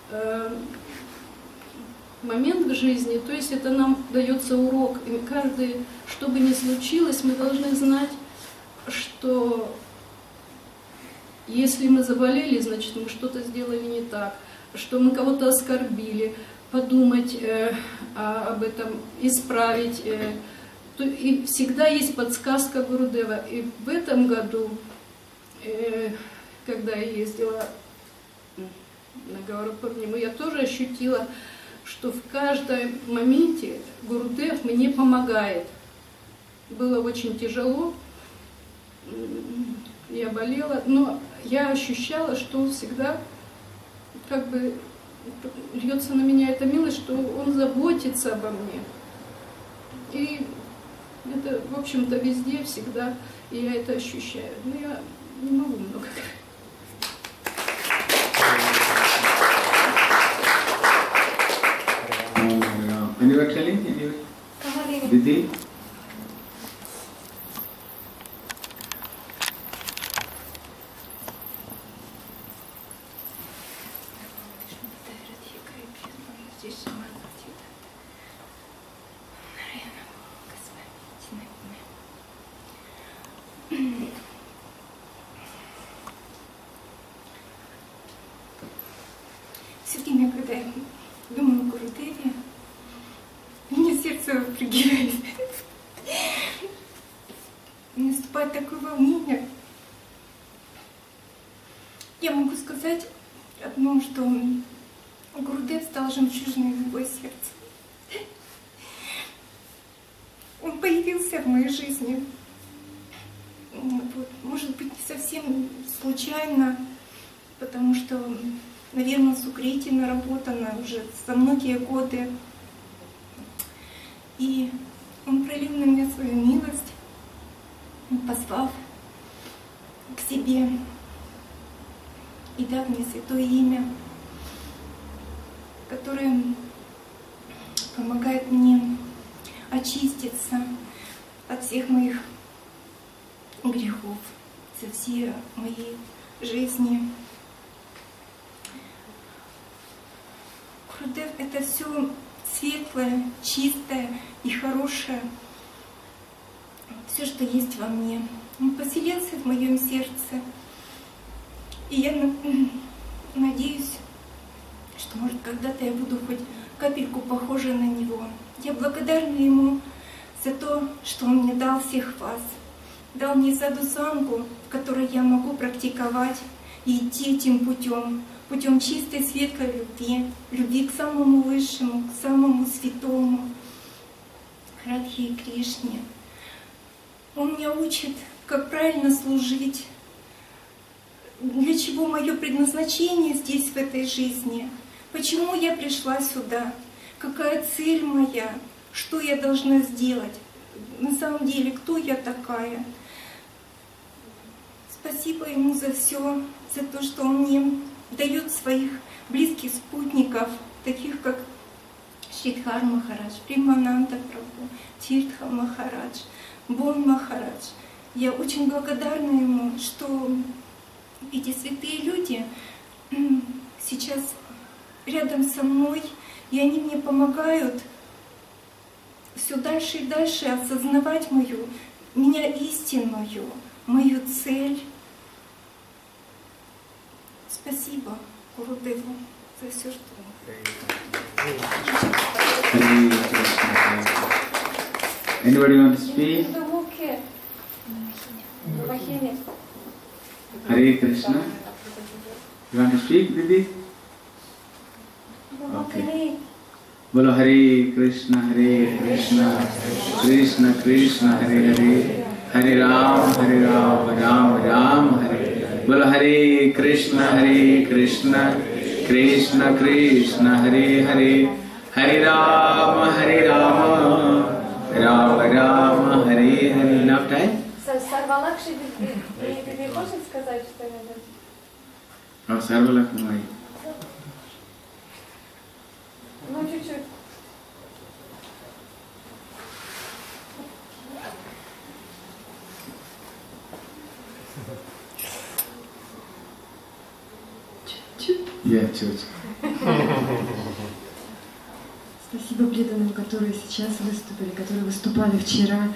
момент в жизни, то есть это нам дается урок. И каждый, что бы ни случилось, мы должны знать, что если мы заболели, значит мы что-то сделали не так, что мы кого-то оскорбили, подумать об этом, исправить. И всегда есть подсказка Гурудева. И в этом году, когда я ездила на Гаура-Пурниму, я тоже ощутила, что в каждом моменте Гурудев мне помогает. Было очень тяжело, я болела, но я ощущала, что он всегда как бы льется на меня эта милость, что он заботится обо мне. И это, в общем-то, везде, всегда, и я это ощущаю. Но я не могу много говорить. And you were telling? Didi? Все время, когда я думаю о Гурудеве, у меня сердце выпрыгивает. Наступает такое волнение. Я могу сказать одно, что Гурудев стал жемчужиной в его сердце. Он появился в моей жизни. Вот, может быть, не совсем случайно, потому что, наверное, с Укрити наработано уже за многие годы. И он пролил на меня свою милость, позвав к себе и дав мне святое имя, которое помогает мне очиститься от всех моих грехов за все мои жизни. это все светлое, чистое и хорошее, все, что есть во мне. Он поселился в моем сердце. И я надеюсь, что, может, когда-то я буду хоть капельку похожа на него. Я благодарна ему за то, что он мне дал всех вас. Дал мне саду-сангу, в которой я могу практиковать и идти этим путем чистой, светлой любви, любви к самому высшему, к самому святому, к Радхе и Кришне. Он меня учит, как правильно служить, для чего мое предназначение здесь, в этой жизни, почему я пришла сюда, какая цель моя, что я должна сделать, на самом деле, кто я такая. Спасибо ему за все, за то, что он мне дает своих близких спутников, таких как Шридхар Махарадж, Примананда Прабху, Тиртха Махарадж, Бон Махарадж. Я очень благодарна ему, что эти святые люди сейчас рядом со мной, и они мне помогают все дальше и дальше осознавать меня истинную, мою цель. Спасибо Гурудеву за все, что он. Anybody want to speak? Hare Krishna. You want to speak, Didi? Okay. Bolo Hare Krishna, Krishna Krishna, Hare Hare, Hare Ram, Ram Ram, Hare. Bolo Hare Krishna, Krishna Krishna, Hare Hare, Hare Ram, Ram Ram, Hare Hare. Enough time? Сарвалакши, ты хочешь сказать что-нибудь? Oh, Sarvalakshmi. Ну, чуть-чуть. Yeah, чуть. Спасибо преданным, которые сейчас выступили, которые выступали вчера.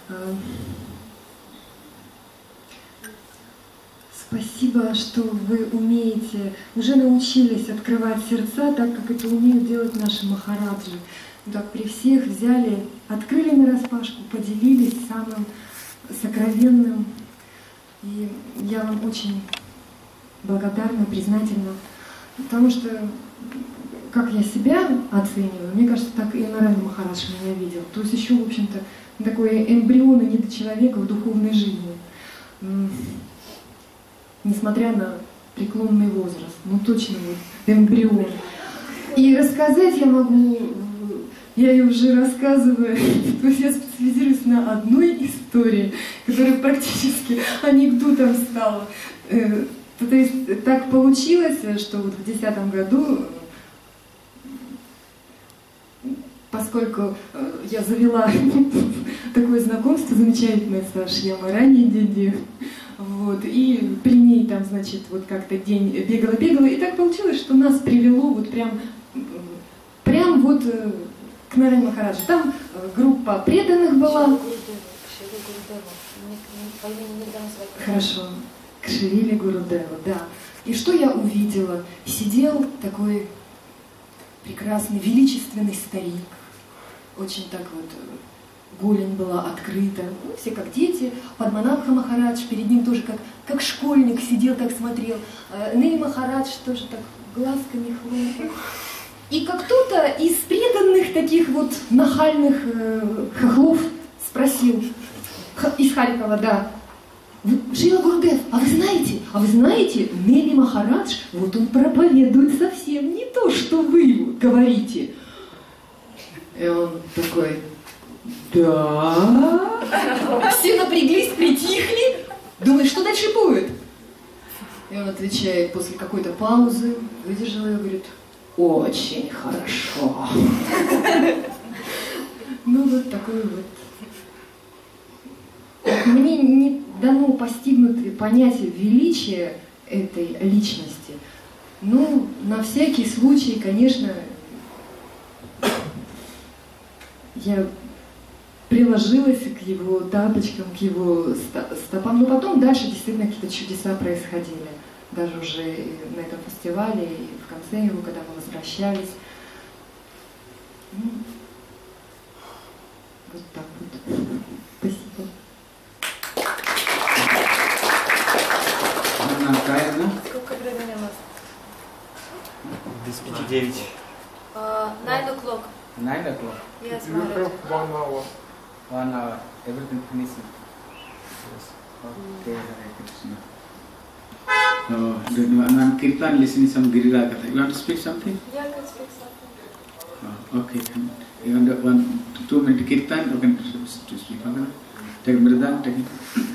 Спасибо, что вы умеете, уже научились открывать сердца, так как это умеют делать наши махараджи. Так при всех взяли, открыли нараспашку, поделились самым сокровенным. И я вам очень благодарна, признательна, потому что, как я себя оцениваю, мне кажется, так и Нарайана Махарадж меня видел. То есть еще, в общем-то, такой эмбрион и недочеловека в духовной жизни. Несмотря на преклонный возраст, ну точно вот эмбрион. И рассказать я могу, я ее уже рассказываю, то есть я специализируюсь на одной истории, которая практически анекдотом стала. То есть так получилось, что вот в 2010 году, поскольку я завела такое знакомство замечательное с Шьямарани Диди, вот, и при ней там, значит, вот как-то день бегала, и так получилось, что нас привело вот прям вот к Нарайане Махараджу. Там группа преданных была. Хорошо, к Шриле Гурудеву, да. И что я увидела? Сидел такой прекрасный, величественный старик, очень так вот, голень была открыта, ну, все как дети. Падманабха Махарадж перед ним тоже как школьник сидел, так смотрел. Нели Махарадж тоже так глазками хлопал. И как кто-то из преданных таких вот нахальных хохлов спросил, из Харькова, да, Шрила Гурудев, а вы знаете, Нели Махарадж, вот он проповедует совсем не то, что вы говорите. И он такой... Да. Все напряглись, притихли. Думают, что дальше будет? И он отвечает после какой-то паузы, выдержал и говорит: очень хорошо. Ну вот такой вот. Мне не дано постигнуть понятие величия этой личности. Ну, на всякий случай, конечно, я приложилась к его тапочкам, к его стопам. Но потом дальше действительно какие-то чудеса происходили. Даже уже на этом фестивале, и в конце его, когда мы возвращались. Ну, вот так вот. Спасибо. Сколько времени у нас? Без 5-9. 9 o'clock. 9 o'clock. Yes, You have 1 hour. 1 hour. Everything finishing. Yes. Okay, Hare Krishna. I'm Kirtan listening some Giriraj Katha. You want to speak something? Yeah, I can speak something. Okay. You want 2 minute Kirtan? You can speak. Okay. Take Mridang, take it.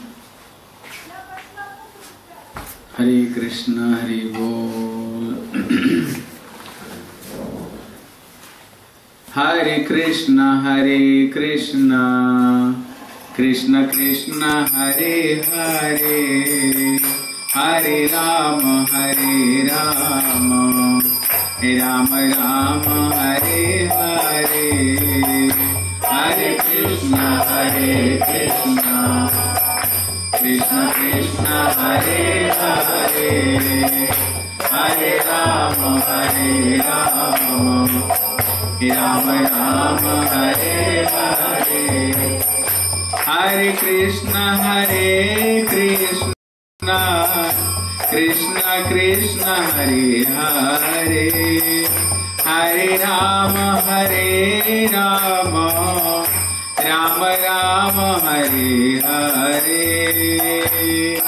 Hare Krishna, Hare Bol. Hare Krishna, Hare Krishna, Krishna Krishna, Hare Hare, Hare Rama, Hare Rama, Rama Rama, Hare Hare, Hare Krishna, Hare Krishna, Krishna Krishna, Hare Hare, Hare Rama, Hare Rama, Rama Rama, Hare Hare, Hare Krishna, Hare Krishna, Krishna Krishna, Hare Hare, Hare Rama, Hare Rama, Rama Rama, Hare Hare.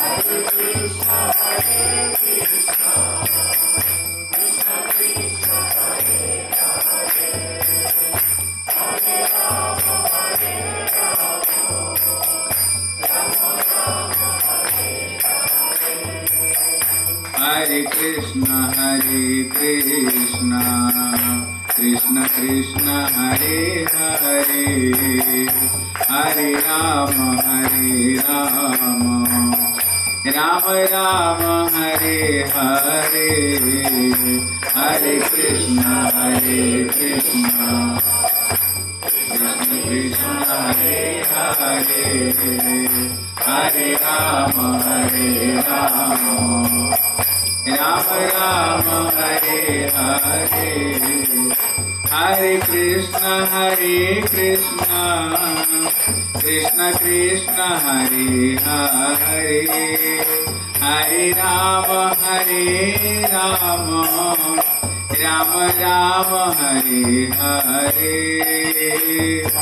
Hare Krishna, Hare Krishna, Krishna Krishna, Hare Hare, Hare Rama, Hare Rama, Rama Rama, Hare Hare, Hare Krishna, Hare Krishna, Krishna Krishna, Hare Hare, Hare Rama, Hare Rama, Rama Rama, Hare Hare, Hare Krishna, Hare Krishna, Krishna Krishna, Hare Hare, Hare Rama, Hare Rama, Rama Rama, Hare Hare.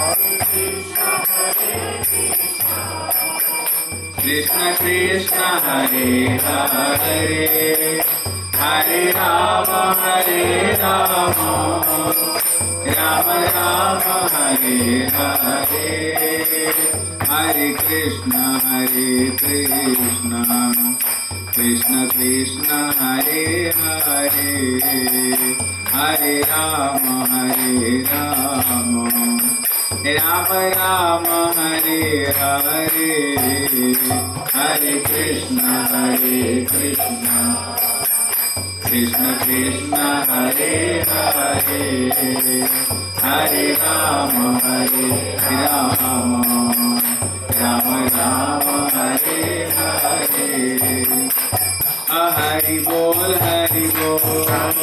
Krishna Krishna, Hare Hare, Hare Rama, Hare Rama, Rama Rama, Hare Hare, Hare Krishna, Hare Krishna, Krishna Krishna, Hare Hare, Hare Rama, Hare Rama, Rama Rama, Hare Hare, Hare Krishna, Hare Krishna, Krishna Krishna, Hare Hare, Hare Rama, Hare Rama, Rama Rama, Hare Hare. Hari Bol, Hari Bol,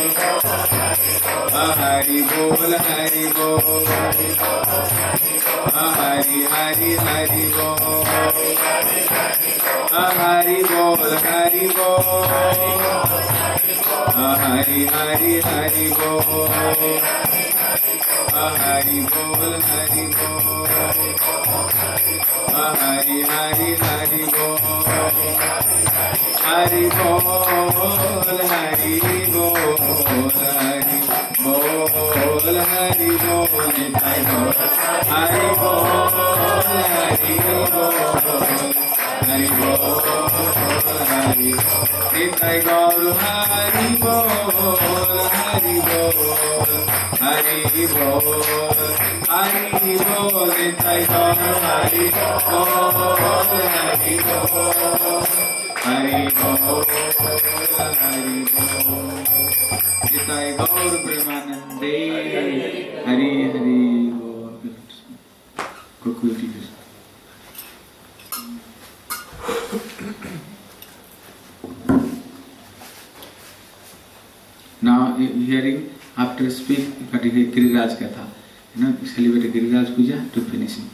Hari Bol, Hari Bol, Hari Hari, Hari Bol, Hari Bol, Hari Bol, Hari Hari, Hari Bol, Hari Bol, Hari Bol, Hari Hari, Hari Bol, Hari Bol, Hari Bol, Hari Bol, Hari Bol, Nitai Gaur, Hari Bol, Hari Bol, Hari Bol, Hari Nitai Gaur, Hari Bol, Hari Bol, Hari Bol, Hari Bol, Nitai Gaur, Hari Bol, Hari Bol. Hari Bol, Hari Bol, Nitai Gaur Premanande, Hari Hari Bol. hearing after speak Giriraj Katha. Celebrate Giriraj Puja to finishing.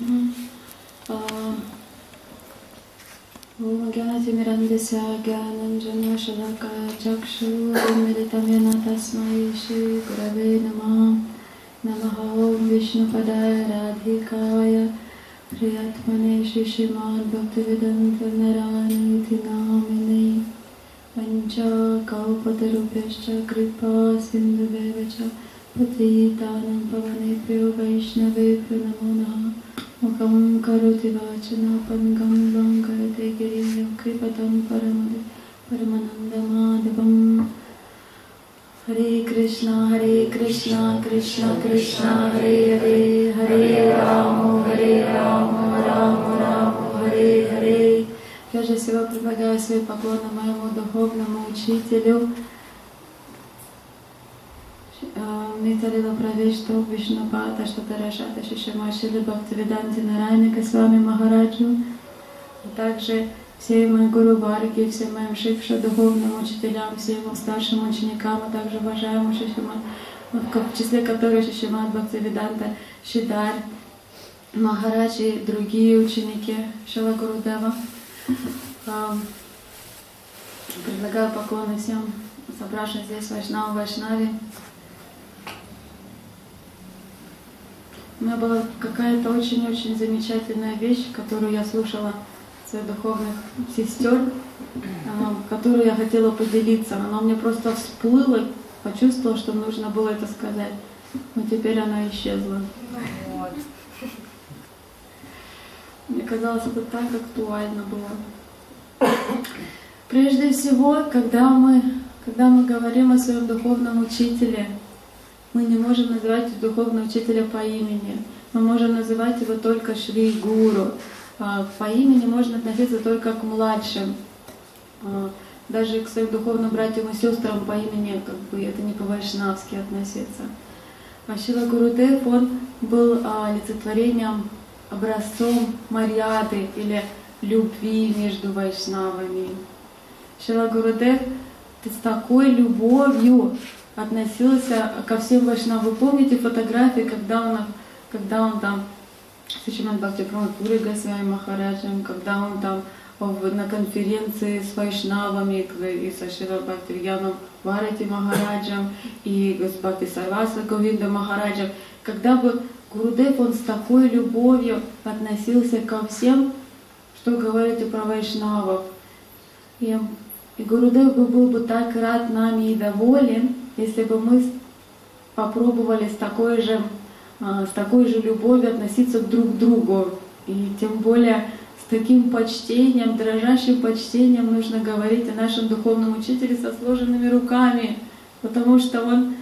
Om Gyati Mirandasya Gyananjana Shalaka Chakshu Militamena Tasmai Shri Gurave Namah Namaha Om Vishnu Padaya Radhikaya Priyatmane Shri Srimad Bhaktivedanta Narayana Iti Namine Pancha Kaupatarupescha Kripa Sindhuvevacha Patitanam Pavanebhyo Vaishnavebhyo Namo Namaha Mukam karoti vachana pangam bankarate giriyam kripatam paramanandamadavam. Hare Krishna, Krishna Krishna, Hare Hare, Hare Rama, Rama Rama, Hare Hare. Прежде всего предлагаю свои поклоны моему духовному учителю Ниталила Правешту, Вишнупата, Штатарашата, Шишамашили, Бхактивиданти Нарайны, Госвами Махараджу, а также всем моим гуру Варги, всем моим шивша духовным учителям, всем моим старшим ученикам, а также уважаемым Шишамат, в числе которых Шишамат Бхактивиданта, Шидар, Махарадж и другие ученики Шила Гурудева. Предлагаю поклоны всем собравшим здесь Вайшнави. У меня была какая-то очень-очень замечательная вещь, которую я слушала от своих духовных сестер, которую я хотела поделиться. Она мне просто всплыла, почувствовала, что нужно было это сказать. Но теперь она исчезла. Вот. Мне казалось, это так актуально было. Прежде всего, когда мы говорим о своем духовном учителе, мы не можем называть духовного учителя по имени. Мы можем называть его только Шри Гуру. По имени можно относиться только к младшим. Даже к своим духовным братьям и сестрам по имени это не по-вайшнавски относиться. А Шрила Гурудев, он был олицетворением, образцом марьяды или любви между вайшнавами. Шрила Гурудев с такой любовью относился ко всем вайшнавам. Вы помните фотографии, когда он там с Шримад Бхактипрамад Пури Госвами Махараджем, когда он там на конференции с вайшнавами и со Шрила Бхактивьяном Варати Махараджем и с Бхакти Сарваса Говинда Махараджем, когда бы Гурудев, он с такой любовью относился ко всем, что говорите про вайшнавов. И Гурудев был бы так рад нами и доволен, если бы мы попробовали с такой же любовью относиться друг к другу. И тем более с таким почтением, дрожащим почтением нужно говорить о нашем духовном учителе со сложенными руками, потому что он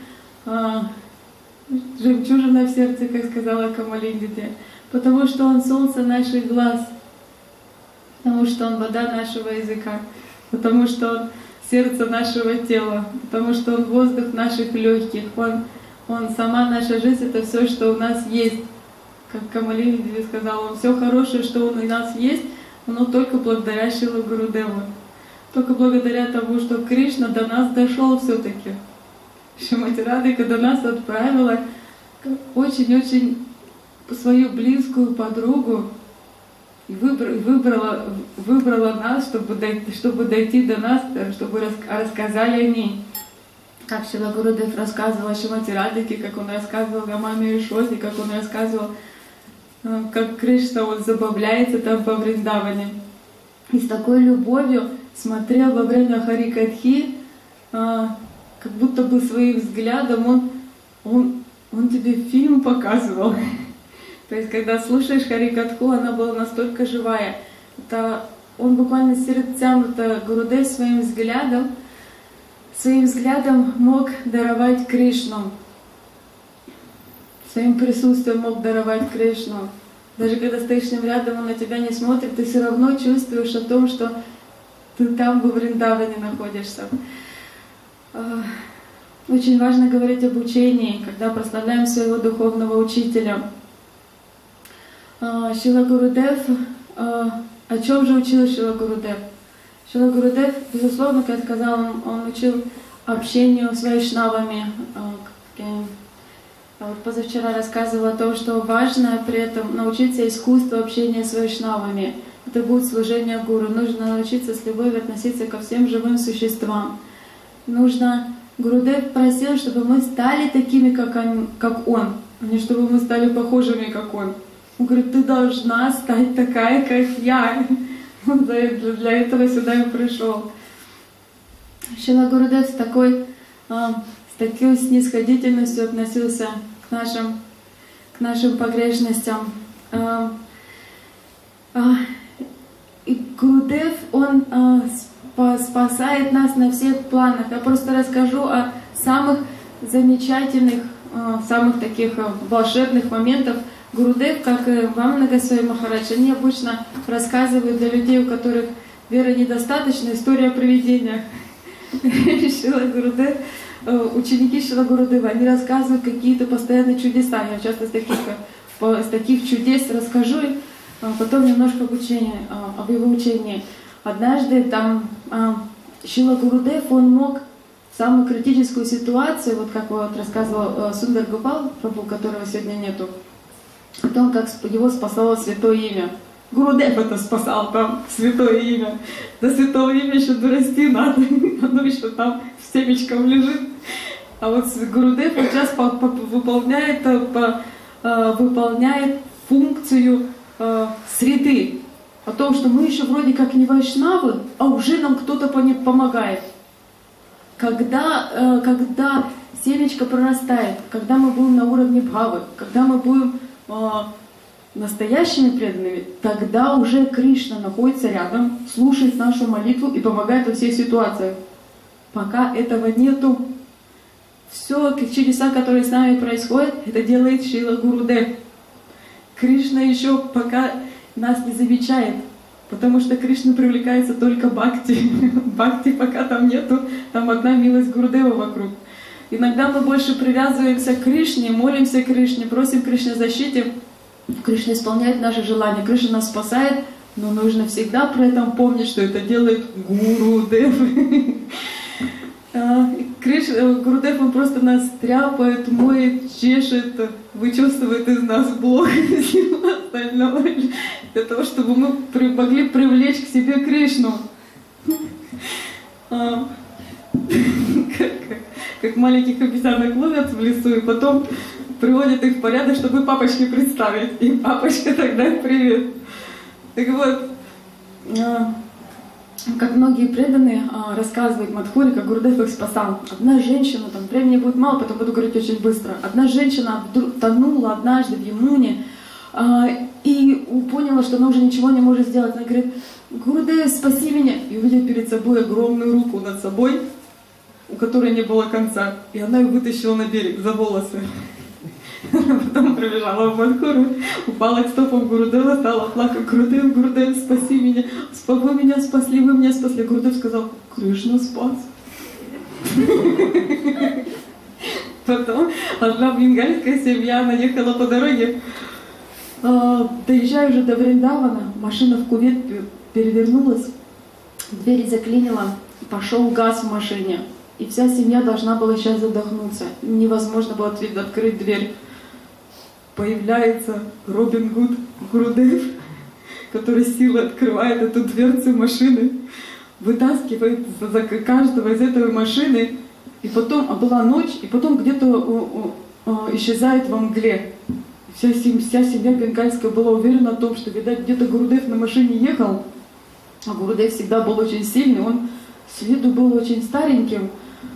жемчужина в сердце, как сказала Камалиндите, потому что он солнце наших глаз, потому что он вода нашего языка, потому что он сердце нашего тела, потому что он воздух наших легких, он сама наша жизнь, это все, что у нас есть. Как Камалиндите сказала, все хорошее, что у нас есть, оно только благодаря Шрила Гурудеву, только благодаря тому, что Кришна до нас дошел все-таки. Шримати Радхика до нас отправила очень-очень свою близкую подругу и выбрала нас, чтобы дойти до нас, чтобы рассказали о ней. Как Шрила Гурудев рассказывал о Шримати Радхике, как он рассказывал о маме Ишоде, как он рассказывал, как Кришна он забавляется там во Вриндаване. И с такой любовью смотрел во время Харикатхи, как будто бы своим взглядом он тебе фильм показывал. То есть, когда слушаешь Харикатху, она была настолько живая. Он буквально сердцем, Гурудев своим взглядом мог даровать Кришну. Своим присутствием мог даровать Кришну. Даже когда стоишь с ним рядом, он на тебя не смотрит, ты все равно чувствуешь о том, что ты там во Вриндаване находишься. Очень важно говорить об учении, когда прославляем своего духовного учителя. Шрила Гурудев, о чем же учил Шрила Гурудев? Шрила Гурудев, безусловно, как я сказала, он учил общению с вайшнавами. Вот позавчера рассказывала о том, что важно при этом научиться искусству общения с вайшнавами. Это будет служение гуру. Нужно научиться с любовью относиться ко всем живым существам. Нужно... Гурудев просил, чтобы мы стали такими, как он, а не чтобы мы стали похожими, как он. Он говорит, ты должна стать такая, как я. Для этого сюда и пришел. Шрила Гурудев с такой снисходительностью относился к нашим погрешностям. И Гурудев, он спасает нас на всех планах. Я просто расскажу о самых замечательных, самых таких волшебных моментах. Гурудев, как и Вамана Госвами Махарадж, они обычно рассказывают для людей, у которых веры недостаточно, историю о привидениях. Шрила Гурудев, ученики Шрила Гурудева, они рассказывают какие-то постоянные чудеса. Я часто с таких чудес расскажу, потом немножко об его учении. Однажды там Шрила Гурудев, он мог в самую критическую ситуацию, вот как вот рассказывал Сундар Гопал, Прабху, которого сегодня нету, о том, как его спасало святое имя. Гурудев это спасал, там святое имя. До святого имя еще дорасти надо, оно еще там в семечком лежит. А вот Гурудев сейчас выполняет функцию среды. О том, что мы еще вроде как не вайшнавы, а уже нам кто-то помогает. Когда семечко прорастает, когда мы будем на уровне бхавы, когда мы будем настоящими преданными, тогда уже Кришна находится рядом, слушает нашу молитву и помогает во всех ситуациях. Пока этого нету, все чудеса, которые с нами происходят, это делает Шрила Гурудев. Кришна еще пока нас не замечает, потому что Кришна привлекается только бхакти. Бхакти пока там нету, там одна милость Гурудева вокруг. Иногда мы больше привязываемся к Кришне, молимся Кришне, просим Кришне защите. Кришна исполняет наши желания, Кришна нас спасает, но нужно всегда при этом помнить, что это делает Гурудев. Гурудев, он просто нас тряпает, моет, чешет, вычувствует из нас блох и всего остального, для того, чтобы мы могли привлечь к себе Кришну. Как маленьких обезьянок ловят в лесу, и потом приводят их в порядок, чтобы папочке представить. И папочка тогда привет. Так вот, как многие преданные рассказывают Мадхури, как Гурудев их спасал. Одна женщина, там времени будет мало, потом буду говорить очень быстро. Одна женщина вдруг тонула однажды в Ямуне и поняла, что она уже ничего не может сделать. Она говорит, Гурудев, спаси меня! И увидела перед собой огромную руку над собой, у которой не было конца. И она ее вытащила на берег за волосы. Потом прибежала в Мадхуру, упала к стопам Гурудева, стала плакать. Гурудев, Гурудев, спаси меня! Вы меня спасли, вы меня спасли. Гурудев сказал, Кришна спас. Потом одна бенгальская семья, она ехала по дороге. Доезжая уже до Вриндавана, машина в кувет перевернулась, дверь заклинила, пошел газ в машине. И вся семья должна была сейчас задохнуться. Невозможно было открыть дверь. Появляется Робин Гуд Гурудев, который силой открывает эту дверцу машины, вытаскивает за каждого из этой машины, и потом, а была ночь, и потом где-то исчезает во мгле. Вся семья бенгальская была уверена в том, что, видать, где-то Гурудев на машине ехал, а Гурудев всегда был очень сильный, он с виду был очень стареньким,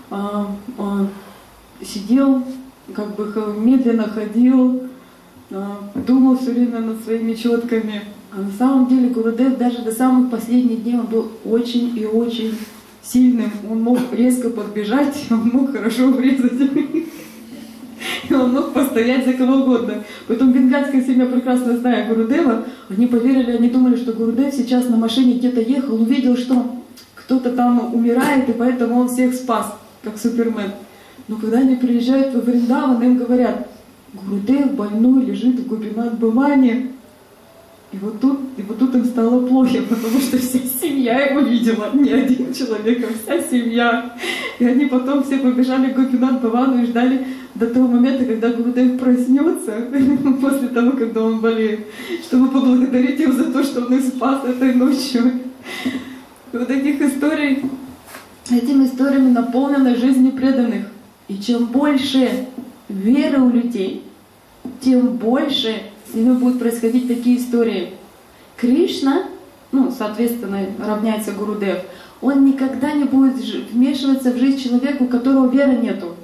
сидел, как бы медленно ходил, думал все время над своими четками. А на самом деле Гурудев даже до самых последних дней он был очень и очень сильным. Он мог резко подбежать, он мог хорошо врезать. Он мог постоять за кого угодно. Поэтому бенгальская семья, прекрасно зная Гурудева, они поверили, они думали, что Гурудев сейчас на машине где-то ехал, увидел, что кто-то там умирает, и поэтому он всех спас, как Супермен. Но когда они приезжают во Вриндаван, им говорят, Гурудев больной лежит в Гопинат Бхавани. И вот тут им стало плохо, потому что вся семья его видела, не один человек, а вся семья. И они потом все побежали к Гопинат Бхавану и ждали до того момента, когда Гурудев проснется, после того, когда он болеет, чтобы поблагодарить его за то, что он их спас этой ночью. И вот этих историй, этими историями наполнена жизнь преданных. И чем больше веры у людей, тем больше с ними будут происходить такие истории. Кришна, соответственно, равняется Гурудев, он никогда не будет вмешиваться в жизнь человека, у которого веры нету.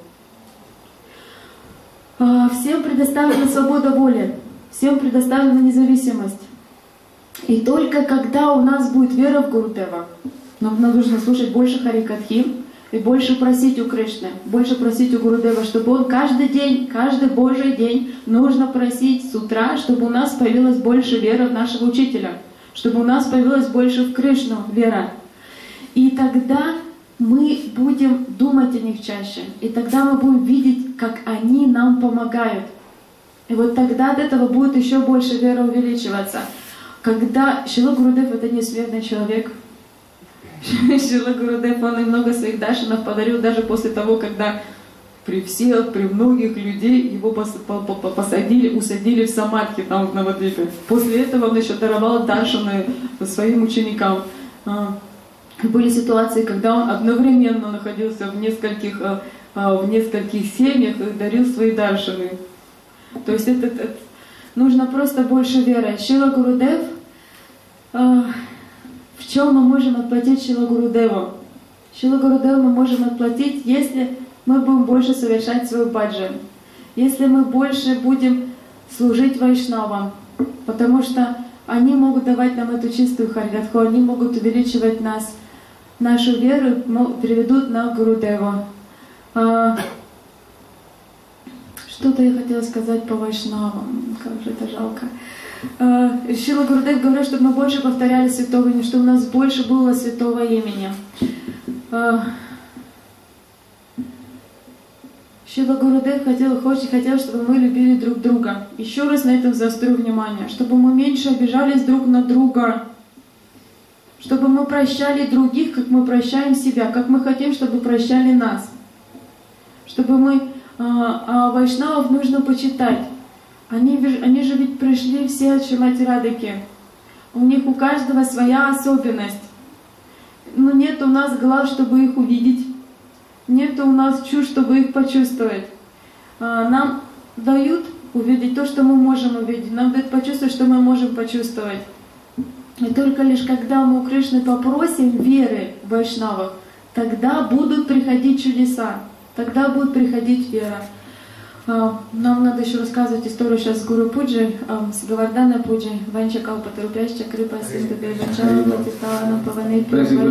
Всем предоставлена свобода воли, всем предоставлена независимость. И только когда у нас будет вера в Гурудева, нам нужно слушать больше Харикатхи и больше просить у Кришны, больше просить у Гурудева, чтобы он каждый день, каждый Божий день нужно просить с утра, чтобы у нас появилась больше веры в нашего учителя, чтобы у нас появилась больше в Кришну вера. И тогда мы будем думать о них чаще, и тогда мы будем видеть, как они нам помогают. И вот тогда от этого будет еще больше вера увеличиваться. Когда Шрила Гурудев — это не смертный человек, Шрила Гурудев, он и много своих даршанов подарил даже после того, когда при многих людей его усадили в самадхи там в Навадвипе. После этого он еще даровал даршаны своим ученикам. Были ситуации, когда он одновременно находился в нескольких семьях и дарил свои даршаны. То есть это нужно просто больше веры. Шрила Гурудев, в чем мы можем отплатить Шрила Гурудеву? Шрила Гурудеву мы можем отплатить, если мы будем больше совершать свою баджан, если мы больше будем служить вайшнавам, потому что они могут давать нам эту чистую харикатху, они могут увеличивать нас, нашу веру, приведут нас к Гурудеву. Что-то я хотела сказать по вайшнавам, как же это жалко. Шрила Гурудев говорит, чтобы мы больше повторяли святого имени, чтобы у нас больше было святого имени. Шрила Гурудев хотел, чтобы мы любили друг друга. Еще раз на этом заострю внимание, чтобы мы меньше обижались друг на друга, чтобы мы прощали других, как мы прощаем себя, как мы хотим, чтобы прощали нас, чтобы мы вайшнавов нужно почитать. Они же ведь пришли все от Шримати Радхики. У них у каждого своя особенность. Но нет у нас глаз, чтобы их увидеть. Нет у нас чувств, чтобы их почувствовать. Нам дают увидеть то, что мы можем увидеть. Нам дают почувствовать, что мы можем почувствовать. И только лишь когда мы у Кришны попросим веры в вайшнавах, тогда будут приходить чудеса. Тогда будет приходить вера. Нам надо еще рассказывать историю сейчас с Гуру Пуджей, с Гавардхана Пуджей. Ванча Калпатарупяща Крипа Синту Девача Патитана Паване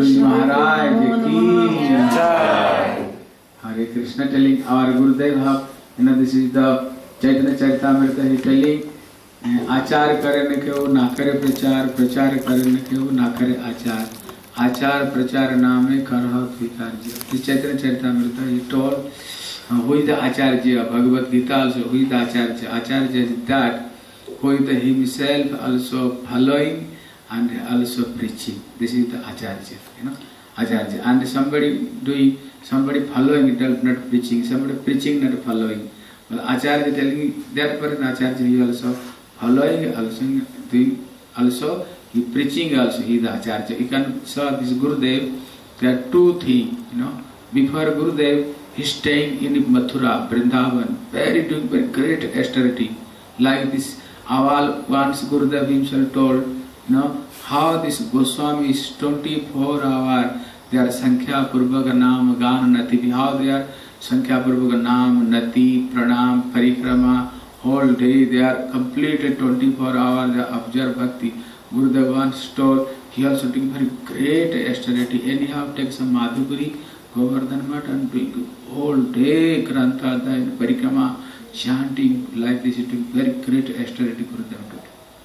Hare Krishna telling our Gurudev how, this is the Chaitanya Charitamrita, he telling आचार करे न केहू ना करे प्रचार, प्रचार करे न केहू ना करे आचार, आचार प्रचार नामे करह स्वीकार्य. This Chaitanya Charitamrita, he told who is the Acharya. Bhagavad Gita also, who is the Acharya? Acharya is that who is the himself also following and also preaching. This is the Acharya, Acharya. And somebody following, not preaching, somebody preaching, not following. But Acharya telling that person Acharya, he also following, also doing, also he preaching, also he is the Acharya. You can saw this Gurudev, there are two things, Before Gurudev, he is staying in Mathura, Vrindavan, doing very great austerity. Like this, Aval once Gurudev himself told, how this Goswami is 24 hours, they are Sankhya Purvaga Nam Gan Nati, how they are Sankhya Purvaga Nam, Nati, Pranam, Parikrama, whole day they are completed 24 hours, they observe Bhakti. Gurudev once told, he also doing very great austerity. Anyhow, take some Madhukuri, Govardhan Math and doing whole day Grantha and Parikrama, chanting like this, doing very great austerity Gurudev.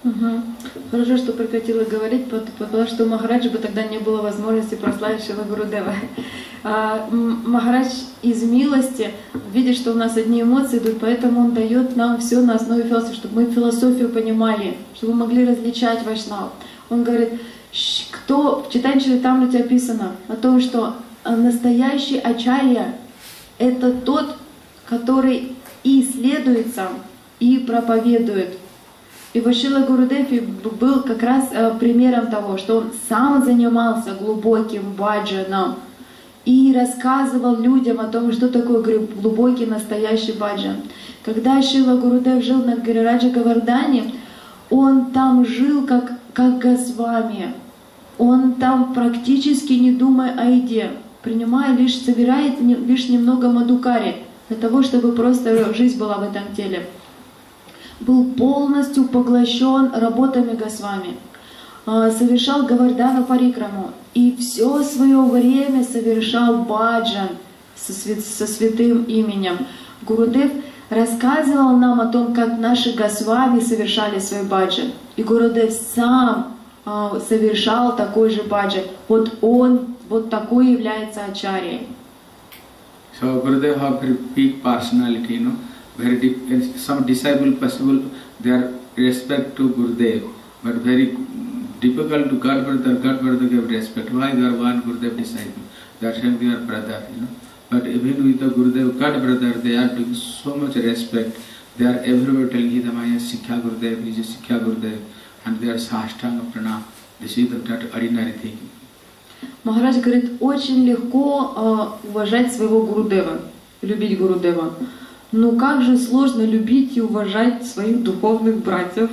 Угу. Хорошо, что прекратила говорить, потому что у Махараджа бы тогда не было возможности прославить Шрила Гурудева. Махарадж из милости видит, что у нас одни эмоции идут, поэтому он дает нам все на основе философии, чтобы мы философию понимали, чтобы мы могли различать вайшнав. Он говорит, кто в Чайтанья Чаритамрите описано о том, что настоящий ачарья — это тот, который и исследуется, и проповедует. И Шрила Гурудев был как раз примером того, что он сам занимался глубоким баджаном и рассказывал людям о том, что такое глубокий настоящий баджан. Когда Шрила Гурудев жил на Гирираджа Говардхане, он там жил как Госвами. Он там практически не думая о еде, собирает лишь немного мадукари для того, чтобы просто жизнь была в этом теле. Был полностью поглощен работами Госвами, совершал Говардхана Парикраму и все свое время совершал баджан со святым именем. Гурудев рассказывал нам о том, как наши Госвами совершали свой баджан. И Гурудев сам совершал такой же баджан. Вот он, вот такой является ачарьей. So Gurudev have very big personality, you know. Very deep, and some disciple possible their respect to Gurudev, but very difficult to God Brother give respect. Why they are one Gurudev disciple? They are saying they are brother, you know. But even with the Gurudev God Brother, they are doing so much respect. They are everywhere telling him, "I Sikhya Gurudev, he is Sikhya Gurudev," and they are Sashtanga Pranam. This is that ordinary thing. Махарадж говорит, очень легко уважать своего Гурудева, любить Гурудева. Но как же сложно любить и уважать своих духовных братьев.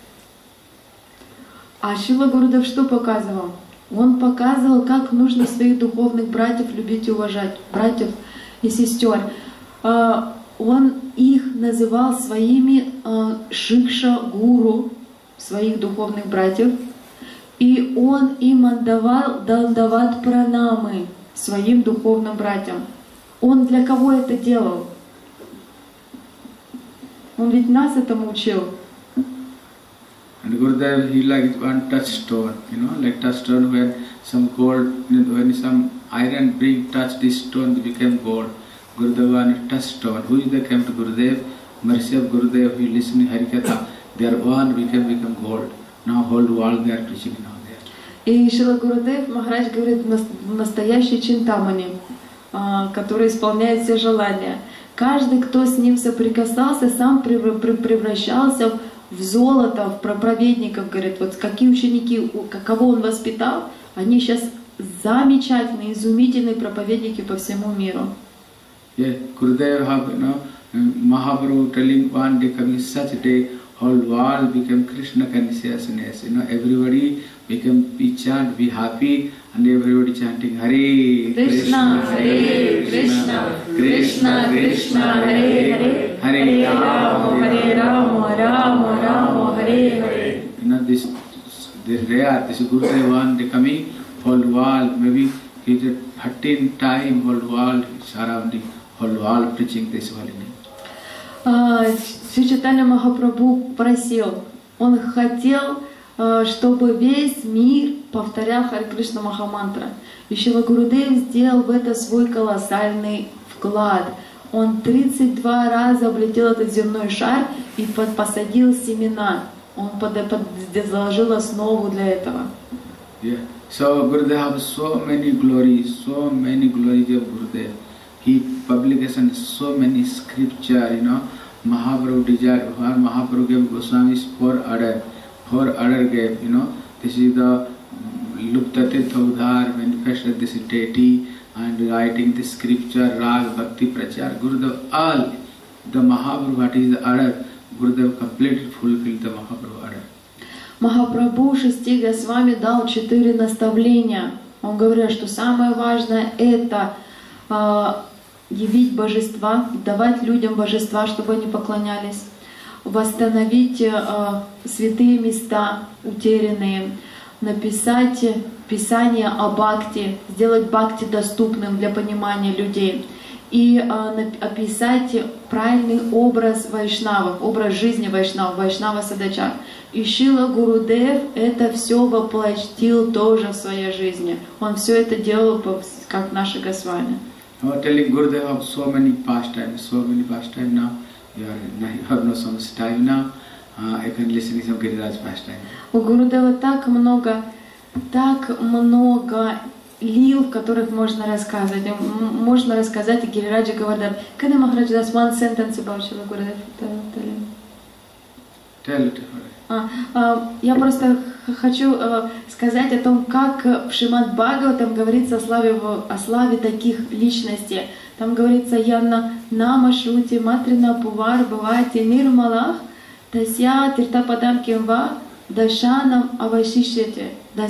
А Шрила Гурудев что показывал? Он показывал, как нужно своих духовных братьев любить и уважать, братьев и сестер. Он их называл своими шикша-гуру, своих духовных братьев. И он им отдавал дандават пранамы, своим духовным братьям. Он для кого это делал? Он ведь нас этому учил. And Gurudev, he like one touchstone, you know, like touchstone when some gold, when some iron being touched this stone, they became gold. Gurudev one touchstone. Who is that came to Gurudev? Mercy of Gurudev, he listened Harikatha. They are one, become gold. Now whole world they are preaching now there. И Шрила Гурудев, Махарадж говорит, настоящий чинтамани, который исполняет все желания. Каждый, кто с ним соприкасался, сам превращался в золото, в проповедников. Говорит, вот какие ученики, кого он воспитал, они сейчас замечательные, изумительные проповедники по всему миру. Yeah, Gurudev have, you know, Mahaprabhu telling one day coming such a day, whole world became Krishna consciousness. You know, everybody became be chant, be happy, and everybody chanting Hare Krishna, Hare Krishna, Krishna Krishna, Hare Hare, Hare Rama, Rama Rama, Hare Hare. You know, this rare, this Gurudev one day coming, whole world, maybe he did 13 times whole world surrounding, whole world preaching this holy name. Шри Чайтанья Махапрабху просил, он хотел, чтобы весь мир повторял Харе Кришна Махамантра. И Шрила Гурудев сделал в это свой колоссальный вклад. Он 32 раза облетел этот земной шар и посадил семена. Он заложил основу для этого. Yeah. So Gurudev have so many glories of Gurudev. He publication so many scripture, you know. Mahaprabhu desired, Mahaprabhu gave Goswamis 4 order gave, you know. This is the Luptate Thaudhar, manifested this deity and writing the scripture, Rag, Bhakti, Prachar. Gurudev, all the Mahaprabhu, what is the order? Gurudev completely fulfilled the Mahaprabhu order. Махапрабху 6 Госвами дал 4 наставления. Он говорил, что самое важное это явить божества, давать людям божества, чтобы они поклонялись, восстановить святые места утерянные, написать писание о бхакти, сделать бхакти доступным для понимания людей и описать правильный образ вайшнавов, образ жизни вайшнавов, Вайшнава Садачар. И Шрила Гурудев это все воплотил тоже в своей жизни. Он все это делал, как наши Госвами. Telling Gurudev of so many pastimes now. You have no so much time now. You can listen to some Giriraj pastime. У Гурудева так много лил, в которых можно рассказывать. Можно рассказать о Гирираджа Говардан. Can I Maharaj just one sentence about Шрила Гурудев? Tell it. Я просто хочу сказать о том, как в Шримад Бхагаватам говорится о славе таких личностей. Там говорится «Янна нама шрути матрина пувар бхавати нирмалах тасья тиртападам кимва дашанам авашишити».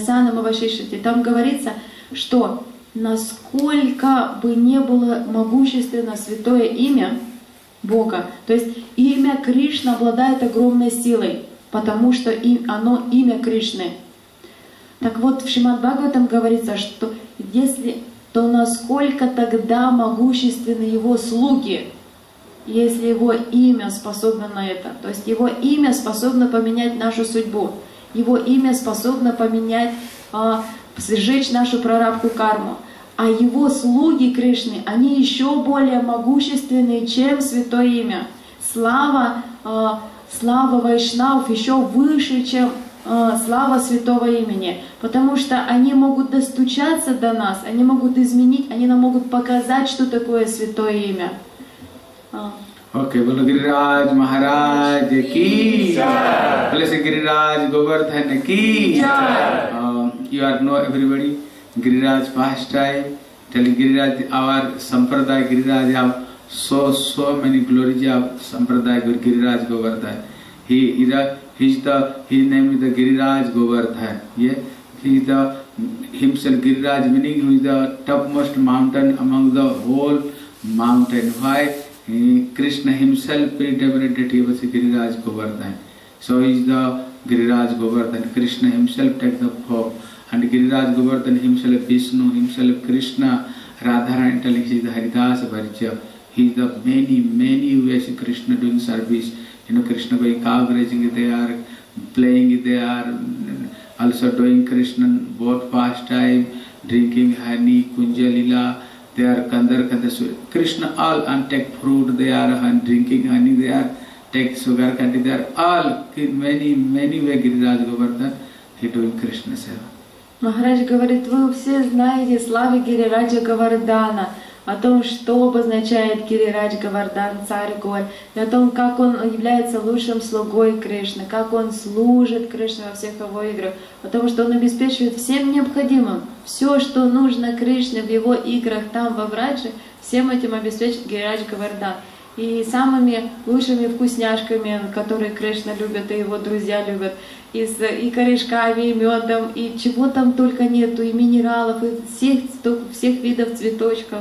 Там говорится, что насколько бы не было могущественно святое имя Бога, то есть имя Кришны обладает огромной силой, потому что оно имя Кришны. Так вот, в Шримад Бхагаватам говорится, что то насколько тогда могущественны его слуги, если его имя способно на это. То есть его имя способно поменять нашу судьбу, его имя способно поменять, сжечь нашу прарабдху карму. А его слуги Кришны, они еще более могущественные, чем святое имя. Слава вайшнавов еще выше, чем слава святого имени, потому что они могут достучаться до нас, они могут изменить, они нам могут показать, что такое святое имя. Okay, Bolo Giriraj Maharaj ki Jai. Bolo Giriraj Govardhan ki Jai. You are know everybody Giriraj pastime, telling Giriraj our Sampradaya Giriraj have so many glories of Sampradaya Giriraj Govardhan. His name is the Giriraj Govardhan. Yeah, he is the himself Giriraj, meaning who is the topmost mountain among the whole mountain. Why? Krishna himself predetermined he was a Giriraj Govardhan. So he is the Giriraj Govardhan. Krishna himself takes the form. And Giriraj Govardhan himself Vishnu, himself Krishna, Radharani telling he is the Haridasa Varija. He is the many ways Krishna doing service. Krishna going cow grazing there, playing there, also doing Krishna both pastime, drinking honey, Kunja Lila, they are Kandar. Krishna all and take fruit they are and drinking honey they are, take sugar candy they are, all in many way Giriraj Govardhan, he doing Krishna seva. Махарадж говорит, вы все знаете славы Гирираджа Говардана, о том, что обозначает Гирирадж Говардан, царь гор, и о том, как он является лучшим слугой Кришны, как он служит Кришне во всех его играх, о том, что он обеспечивает всем необходимым, все, что нужно Кришне в его играх там, во Врадже, всем этим обеспечит Гирирадж Говардан. И самыми лучшими вкусняшками, которые Кришна любит и его друзья любят, и корешками, и медом, и чего там только нету, и минералов, и всех видов цветочков.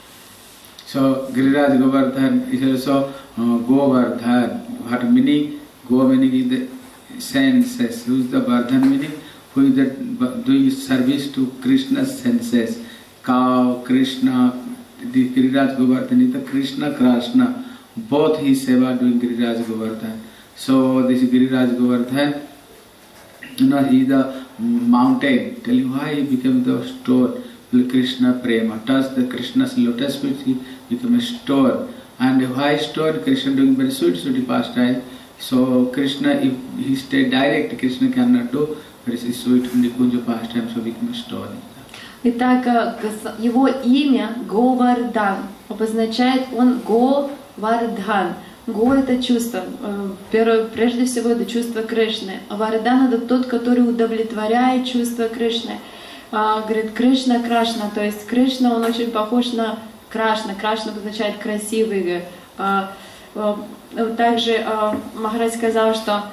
So Giriraj Govardhan is also Govardhan. What meaning? Go meaning is the senses. Who is the Vardhan meaning? Who is the doing service to Krishna's senses. Cow, Krishna, the Giriraj Govardhan is the Krishna. Both he seva doing Giriraj Govardhan. So this Giriraj Govardhan, he is the mountain. Tell you why he became the store. Krishna Prema. Touch the Krishna's lotus feet, he became a store. And why store? Krishna doing very sweet pastime. So Krishna, if he stay direct, Krishna cannot do very sweet Nikunja pastime, so become a store. Итак, его имя Говардан обозначает он Говардхан. Го — это чувство, прежде всего это чувство Кришны. А Вардан — это тот, который удовлетворяет чувство Кришны. Говорит Кришна Крашна, то есть Кришна, он очень похож на Крашна. Крашна обозначает красивый. Также Махарадж сказал, что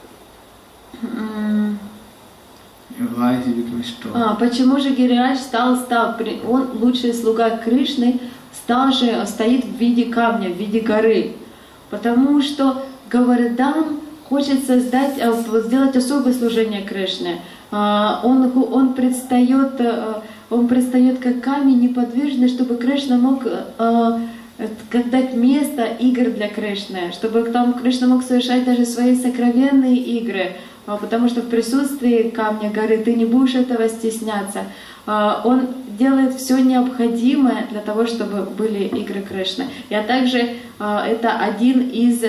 почему же Гирирадж он лучший слуга Кришны, стоит в виде камня, в виде горы. Потому что Говардан хочет сделать особое служение Кришне. он предстает как камень неподвижный, чтобы Кришна мог дать место игр для Кришны, чтобы там Кришна мог совершать даже свои сокровенные игры, потому что в присутствии камня горы ты не будешь этого стесняться. Он делает все необходимое для того, чтобы были игры Кришны. А также это один из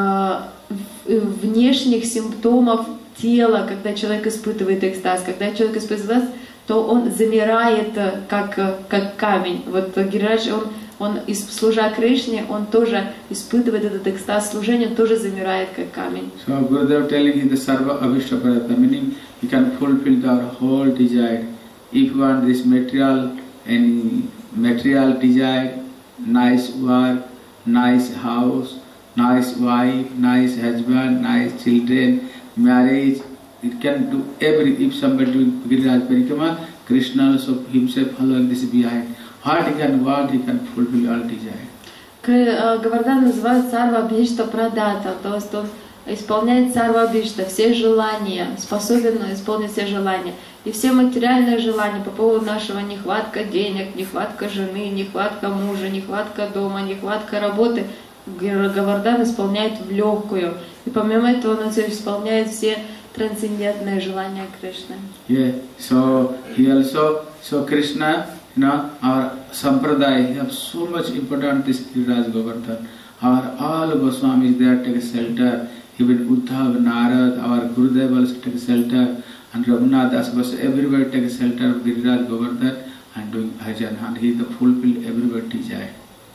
внешних симптомов тела, когда человек испытывает экстаз. Когда человек испытывает экстаз, то он замирает как камень. Вот Гирирадж, он служа Кришне, он тоже испытывает этот экстаз служения, он тоже замирает как камень. So Gurudev telling in the Sarva Avishta Prayata, meaning you can fulfill our whole desire. If you want this material, any material desire, nice work, nice house, nice wife, nice husband, nice children, marriage, it can do if somebody doing Giriraj Parikrama, Krishna also himself following this behind. What he can want, he can fulfill all desire. Говардан называют Сарва Абхишта Прадата, то есть он исполняет Сарва Абхишта, все желания, способен исполнить все желания. И все материальные желания по поводу нашего нехватка денег, нехватка жены, нехватка мужа, нехватка дома, нехватка работы, Говардан исполняет в легкую. И помимо этого он исполняет все трансцендентные желания Кришны. Yeah, so he also, so Krishna, our sampradaya have so much important this Giriraj Govardhan. All Goswamis there take a shelter, even Uddhav, Narad, our Gurudev also take a shelter, and Raghunath Das Goswami, everybody take a shelter of Giriraj Govardhan and doing bhajan, and he the fulfill everybody desire.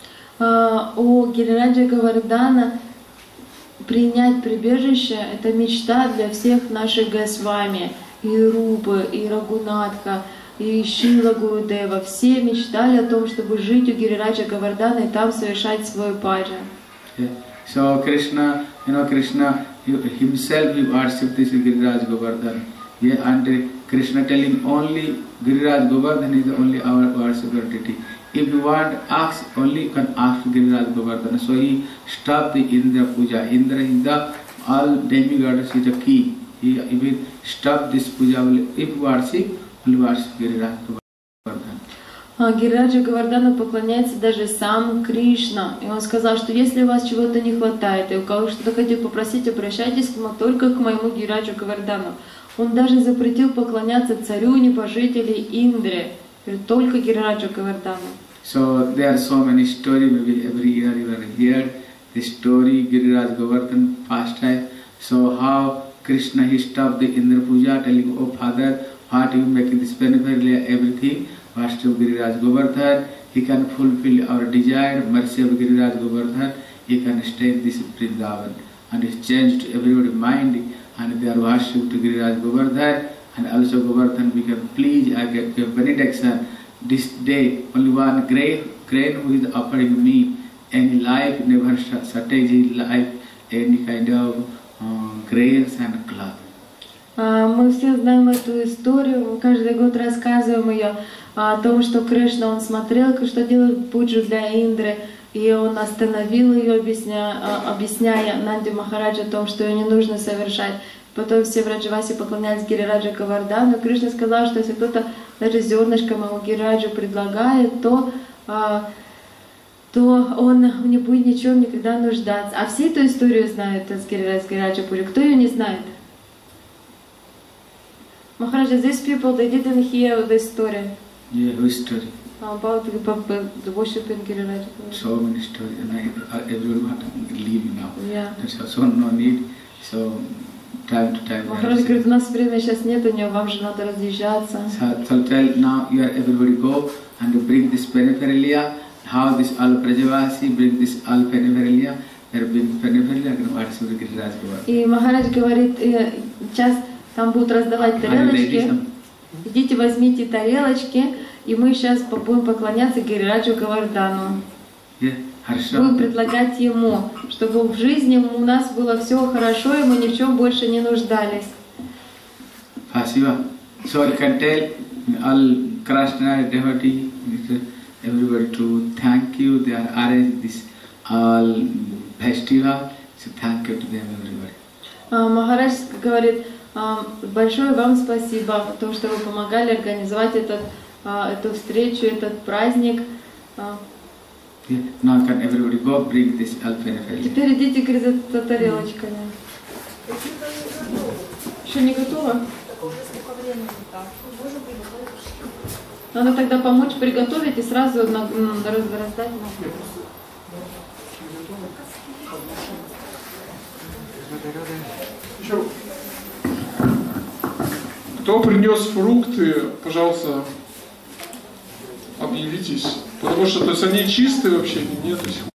У Гирираджа Говардана принять прибежище — это мечта для всех наших Госвами, и Рупы, и Рагунатха, и Шила Гурудева. Все мечтали о том, чтобы жить у Гирираджа Говардана и там совершать свой баджан. Yeah. So Krishna, Krishna himself he worshipped this Giriraj Govardhan. Yeah, and Krishna telling only Giriraj Govardhan is the only our worshipper deity. If you want ask, only you can ask Giriraj Govardhan. So he stopped the Indra Puja. Indra is the all demigods is the key. He will stop this puja. If worship, only worship Giriraj Govardhan. Гирираджа Говардану поклоняется даже сам Кришна. И он сказал, что если у вас чего-то не хватает, и у кого что-то хотите попросить, обращайтесь только к моему Гирираджу Говардану. Он даже запретил поклоняться царю небожителей Индре, только Гирираджу Говардану. So there are so many stories, maybe every year you have heard the story Giriraj Govardhan pastime. So how Krishna he stopped the Indra Puja, telling, oh Father, what you making this paraphernalia, everything, worship of Giriraj Govardhan, he can fulfill our desire, mercy of Giriraj Govardhan, he can stay in this Vrindavan. And it changed everybody's mind, and they are worshipped to Giriraj Govardhan, and also Govardhan became, please I get benediction. This day, only one grain who is offering me, any life, never shortage life, any kind of grains and cloth. Мы все знаем эту историю, мы каждый год рассказываем ее о том, что Кришна, он смотрел, что делает пуджу для Индры, и он остановил ее, объясняя Нанди Махараджа о том, что ее не нужно совершать. Потом все в Раджавасе поклонялись Гирираджа Говардану. Кришна сказал, что если кто-то даже зернышко моему Гирираджу предлагает, то он не будет ничем никогда нуждаться. А все эту историю знают с Гирираджа Пури. Кто ее не знает? Махараджа, these people, they didn't hear this story. Yeah, which story? About the worshiping Giriraja. So many stories, and everyone want to leave now. Yeah. So no need. So time to time. Махарадж говорит, у нас времени сейчас нет, у него, вам же надо разъезжаться. So tell now you are everybody go and bring this paraphernalia. How this all Brajavasi bring this all paraphernalia. They bring paraphernalia and what is the Giriraj Govardhan. И Махарадж говорит, сейчас там будут раздавать тарелочки. Идите, возьмите тарелочки, и мы сейчас будем поклоняться Гирираджу Говардану. Будем предлагать ему, чтобы в жизни у нас было все хорошо, и мы ни в чем больше не нуждались. Спасибо. So you can tell all Krishna devotee, everybody to thank you. They are arranged this all festival. So thank you to them, everybody. Махарадж говорит, Большое вам спасибо, то, что вы помогали организовать эту встречу, этот праздник. Now can everybody go bring this alpha. Теперь идите, говорит, за тарелочками. Еще не готово? Надо тогда помочь приготовить и сразу раздать. Еще. Кто принес фрукты, пожалуйста, объявитесь. Потому что то есть они чистые вообще, нет.